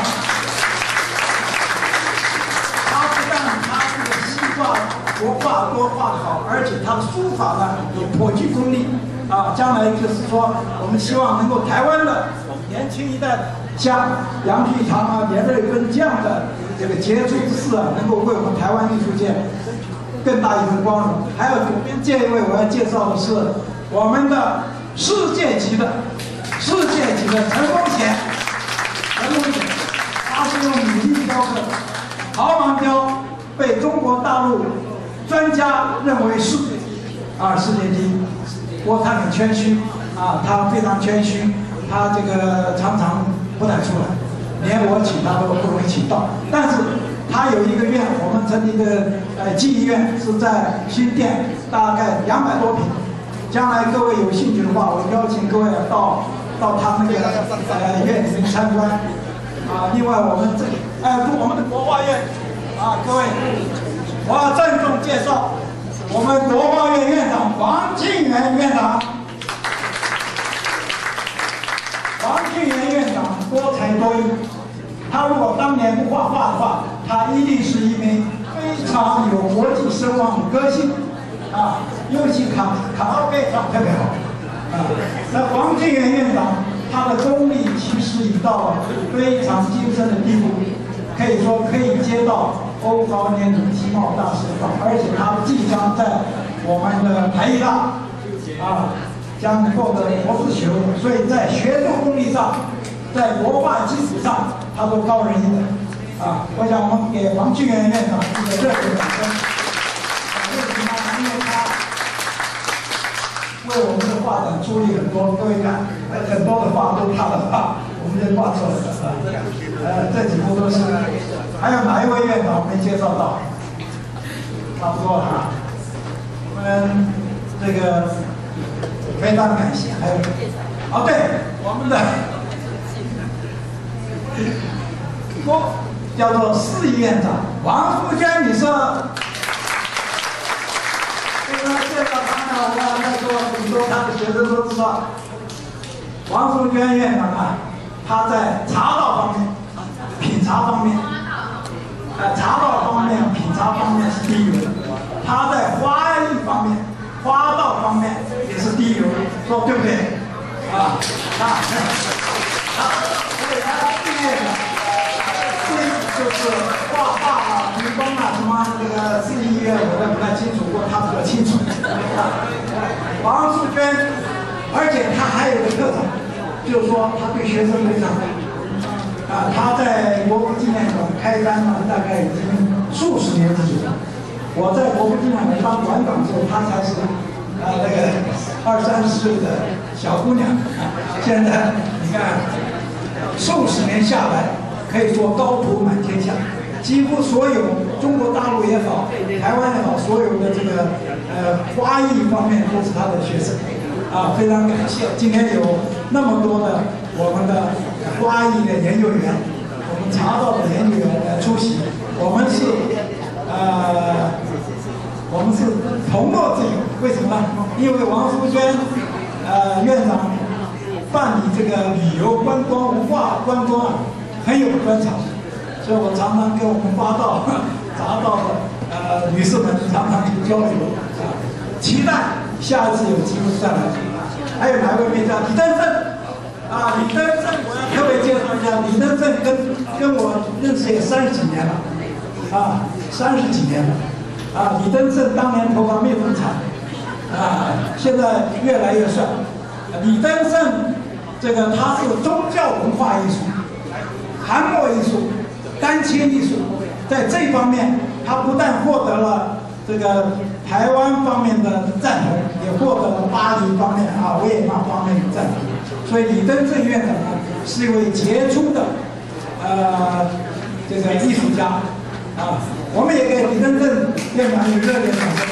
D: 她不但她这个西画、国画都画得好，而且她的书法呢也颇具功力啊。将来就是说，我们希望能够台湾的年轻一代，像杨旭堂啊、连瑞芬这样的这个杰出之士啊，能够为我们台湾艺术界更大一份光荣。还有左边这一位，我要介绍的是我们的世界级的、世界级的陈风贤。陈风贤，他是用米粒雕刻的，毫芒雕被中国大陆专家认为是啊世界第一。不过他很谦虚啊，他非常谦虚，他这个常常不太出来，连我请他都不容易请到。但是他有一个院，我们成立的呃技艺院是在新店，大概两百多平。将来各位有兴趣的话，我邀请各位到到他那个呃院里面参观。啊，另外我们这里哎，我们的国画院啊，各位，我要郑重介绍我们国画院院长王庆元院长。王庆元院长多才多艺。他如果当年不画画的话，他一定是一名非常有国际声望的歌星啊，尤其卡卡拉 OK 唱特别好啊。那王庆元院长他的功力其实已到了非常精深的地步，可以说可以接到欧豪年度经贸大师榜，而且他即将在我们的台艺大啊将获得博士学位，所以在学术功力上，在国画基础上，他都高人一等啊！我想我们给王庆元院长一个热烈的掌声。为什么？因为他为我们的画展出力很多，各位看，很多的画都是他的画，我们这画出来的啊。呃，这几幅都是。还有哪一位院长没介绍到？差不多了啊。我们这个非常感谢。还有，哦对，我们的。我叫做市医院长王淑娟女士。这个介绍她呢，我刚才说很多她的学生都知道，王淑娟院长啊，她在茶道方面、品茶方面，呃，茶道方面、品茶方面是第一流的。她在花艺方面、花道方面也是第一流的，说对不对？啊，啊，啊，所以她毕业的。就是画画啊、涂工啊，什么这个市医院我都不太清楚，不过他比较清楚。王淑娟，而且他还有个特长，就是说他对学生非常好。啊，他在国父纪念馆开班呢，大概已经数十年之久了。我在国父纪念馆当馆长的时候，他才是啊那个二三十岁的小姑娘。现在你看，数十年下来。可以说高徒满天下，几乎所有中国大陆也好，台湾也好，所有的这个呃花艺方面都是他的学生，啊，非常感谢。今天有
B: 那么多的我们的花艺的研究员，我们茶道的研究员来出席。我们是呃，我们是同乐之友，为什么呢？因为王淑娟呃院长办理这个旅游观光文化观光啊，很有专长，所以我常常跟我们八道、杂道的呃女士们常常去交流啊，期待下一次有机会再来。还有哪位名叫李登盛啊？李登盛，我要特别介绍一下，李登盛跟跟我认识也三十几年了啊，三十几年了啊。李登盛当年头发没这么长啊，现在越来越帅。李登盛这个他是宗教文化艺术、韩墨艺术、丹青艺术，在这方面他不但获得了这个台湾方面的赞同，也获得了巴黎方面啊维也纳方面的赞同。所以李登盛院长呢是一位杰出的呃这个艺术家啊，我们也给李登盛院长以热烈掌声。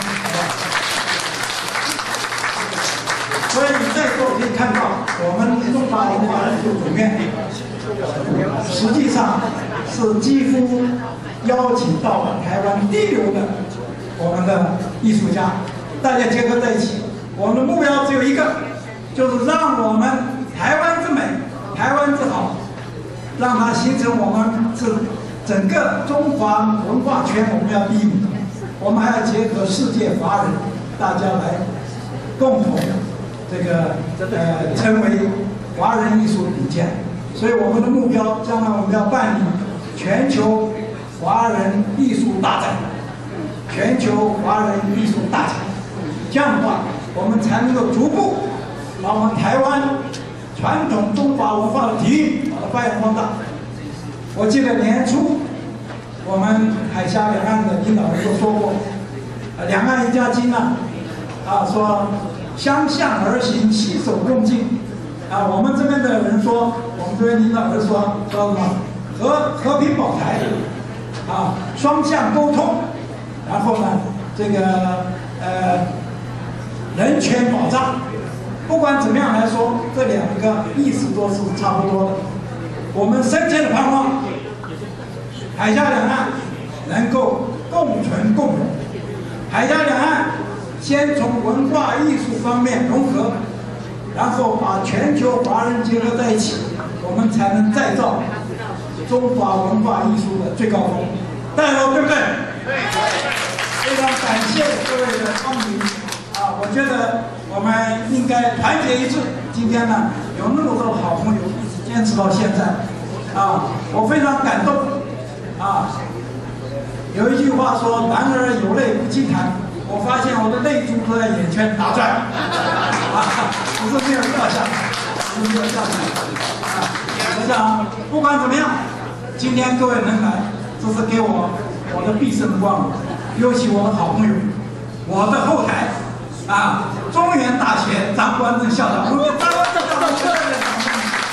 B: 所以你在座可以看到，我们中华文化艺术总院实际上是几乎邀请到了台湾第一流的我们的艺术家，大家结合在一起。我们的目标只有一个，就是让我们台湾之美、台湾之好，让它形成我们是整个中华文化圈我们要第一名。我们还要结合世界华人，大家来共同这个呃成为华人艺术顶尖。所以我们的目标，将来我们要办理全球华人艺术大展。全球华人艺术大展，这样的话，我们才能够逐步把我们台湾传统中华文化的底蕴把它发扬光大。我记得年初，我们海峡两岸的领导人都说过，呃，两岸一家亲啊，啊，说相向而行，携手共进。啊，我们这边的人说，我们这边领导人说说什么和和平保台，啊，双向沟通。然后呢，这个呃人权保障，不管怎么样来说，这两个意思都是差不多的。我们深切的盼望，海峡两岸能够共存共荣。海峡两岸先从文化艺术方面融合，然后把全球华人结合在一起，我们才能再造中华文化艺术的最高峰。大家说对不对？对。非常感谢各位的光临啊！我觉得我们应该团结一致。今天呢，有那么多好朋友一直坚持到现在啊，我非常感动啊！有一句话说“男儿有泪不轻弹”，我发现我的泪珠都在眼圈打转啊，不是没有掉下来，不是没有掉下来啊！我想不管怎么样，今天各位能来，这是给我我的毕生光荣。尤其我的好朋友，我的后台啊，中原大学张观正校长，我们给张观正校长热烈的掌声。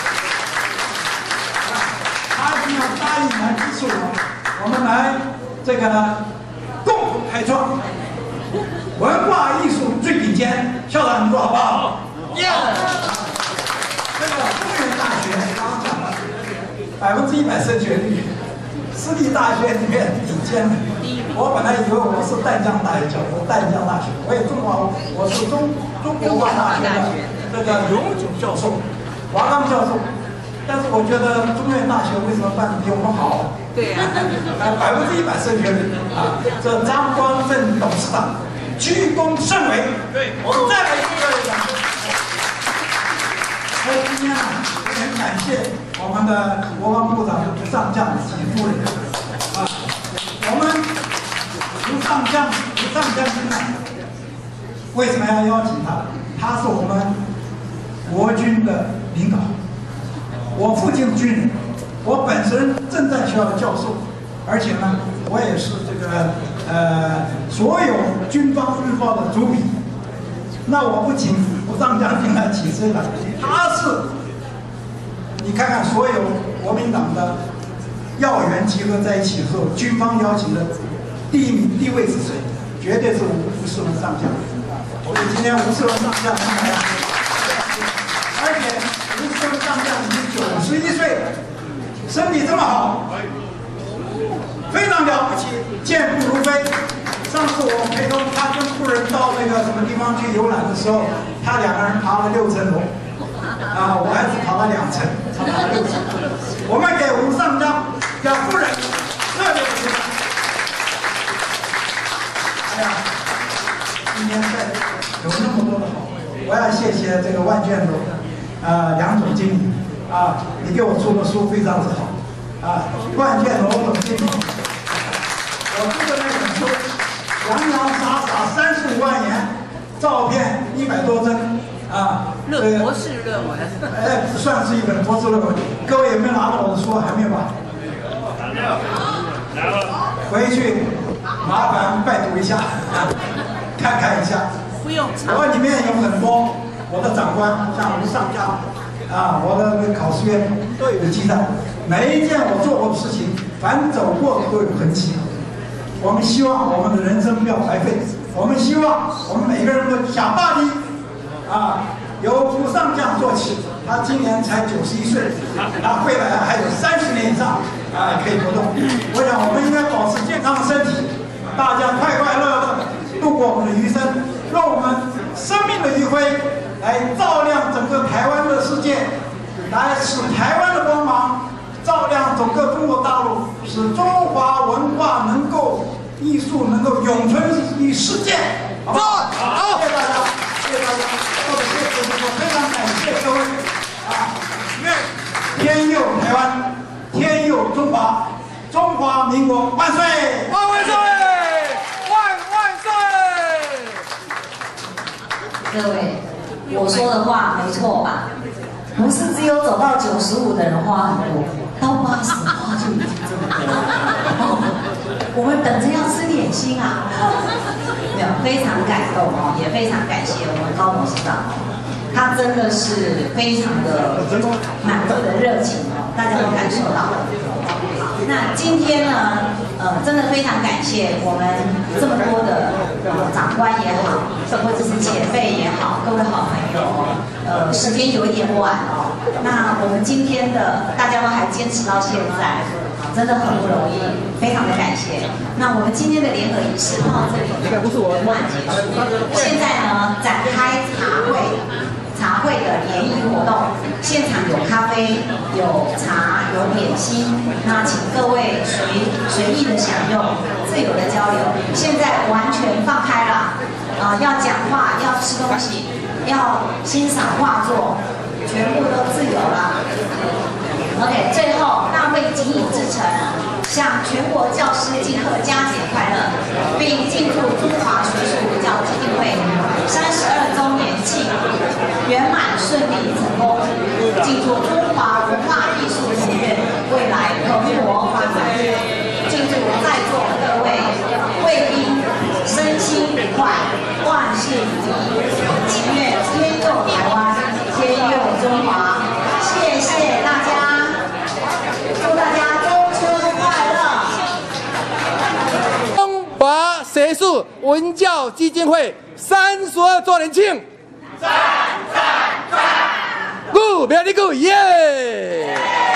B: 他一定要答应来支持我，我们来这个共同开创文化艺术最顶尖。校长，你说好不好？好。这个中原大学刚刚讲了，百分之一百升学率。私立大学里面顶尖的，我本来以为我是淡江大学教授，淡江大学，我也中华，我是中中国文化大学的这个永久教授，华冈教授。但是我觉得中原大学为什么办得比我们好？对呀、啊，百分之一百升学率啊！这张光正董事长居功甚伟，对，我们再来一个掌声。所以今天呢，很感谢我们的国防部长吴上将及夫人啊，我们吴上将吴上将军呢，为什么要邀请他？他是我们国军的领导，我父亲是军人，我本身政战学校的教授，而且呢，我也是这个呃所有军方日报的主笔。那我不请吴上将军来起身了，他是，你看看所有国民党的要员集合在一起的时候，军方邀请的第一名第一位是谁？绝对是吴吴世文上将。所以今天吴世文上将能来，而且吴么地方去游览的时候，他两个人爬了六层楼，啊，我儿子爬了两层，他爬了六层。我们给吴尚江表夫人热烈的鼓掌。哎呀，今天在有那么多的好，我要谢谢这个万卷楼，啊，梁总经理，啊，你给我出的书非常之好，啊，万卷楼总经理，我出的那本书，洋洋洒洒三十五万言，照片一百多帧，啊，
M: 论博士论文，
B: 哎，算是一本博士论文。各位有没有拿到我的书？还没有吧？
H: 没有，来了，
B: 回去麻烦拜读一下，看看一下。
M: 不用查。
B: 我里面有很多我的长官，像吴尚家，啊，我的那个考试院都有记载，每一件我做过的事情，凡走过的都有痕迹。我们希望我们的人生不要白费，我们希望我们每个人都想办法，啊，由吴尚将做起，他今年才九十一岁，他未来还有三十年以上啊可以活动。我想我们应该保持健康的身体，大家快快乐乐度过我们的余生，用我们生命的余晖来照亮整个台湾的世界，来使台湾的光芒照亮整个中国大陆，使中华文化能够、艺术能够永存于世界。好不好？好，谢谢大家，谢谢大家，或者谢谢我非常感谢各位啊！愿天佑台湾，天佑中华，中华民国万岁！
A: 万万岁！万万岁！
C: 各位，我说的话没错吧？不是只有走到九十五的人花很多，到八十花就已经这么多了。我们等着要吃点心啊！没有，非常感动哦，也非常感谢我们高董事长哦，他真的是非常的满腹的热情哦，大家都感受到了。那今天呢，呃，真的非常感谢我们这么多的呃长官也好，或者是前辈也好，各位好朋友哦，呃，时间有一点晚哦，那我们今天的大家都还坚持到现在。真的很不容易，非常的感谢。那我们今天的联合仪式到这里圆满结束。现在呢，展开茶会，茶会的联谊活动，现场有咖啡、有茶、有点心，那请各位随随意的享用，自由的交流。现在完全放开了，啊、呃，要讲话，要吃东西，要欣赏画作，全部都自由了。OK， 最后大会谨以至诚，向全国教师敬贺佳节快乐，并敬祝中华学术文教基金会三十二周年庆圆满顺利成功，敬祝中华文化艺术学院未来蓬勃发展，敬祝在座各位贵宾身心愉快，万事如意，祈愿天佑台湾，天佑中华。谢谢大家。
A: 中华学术文教基金会三十二周年庆，赞赞赞！鼓，别你鼓，耶！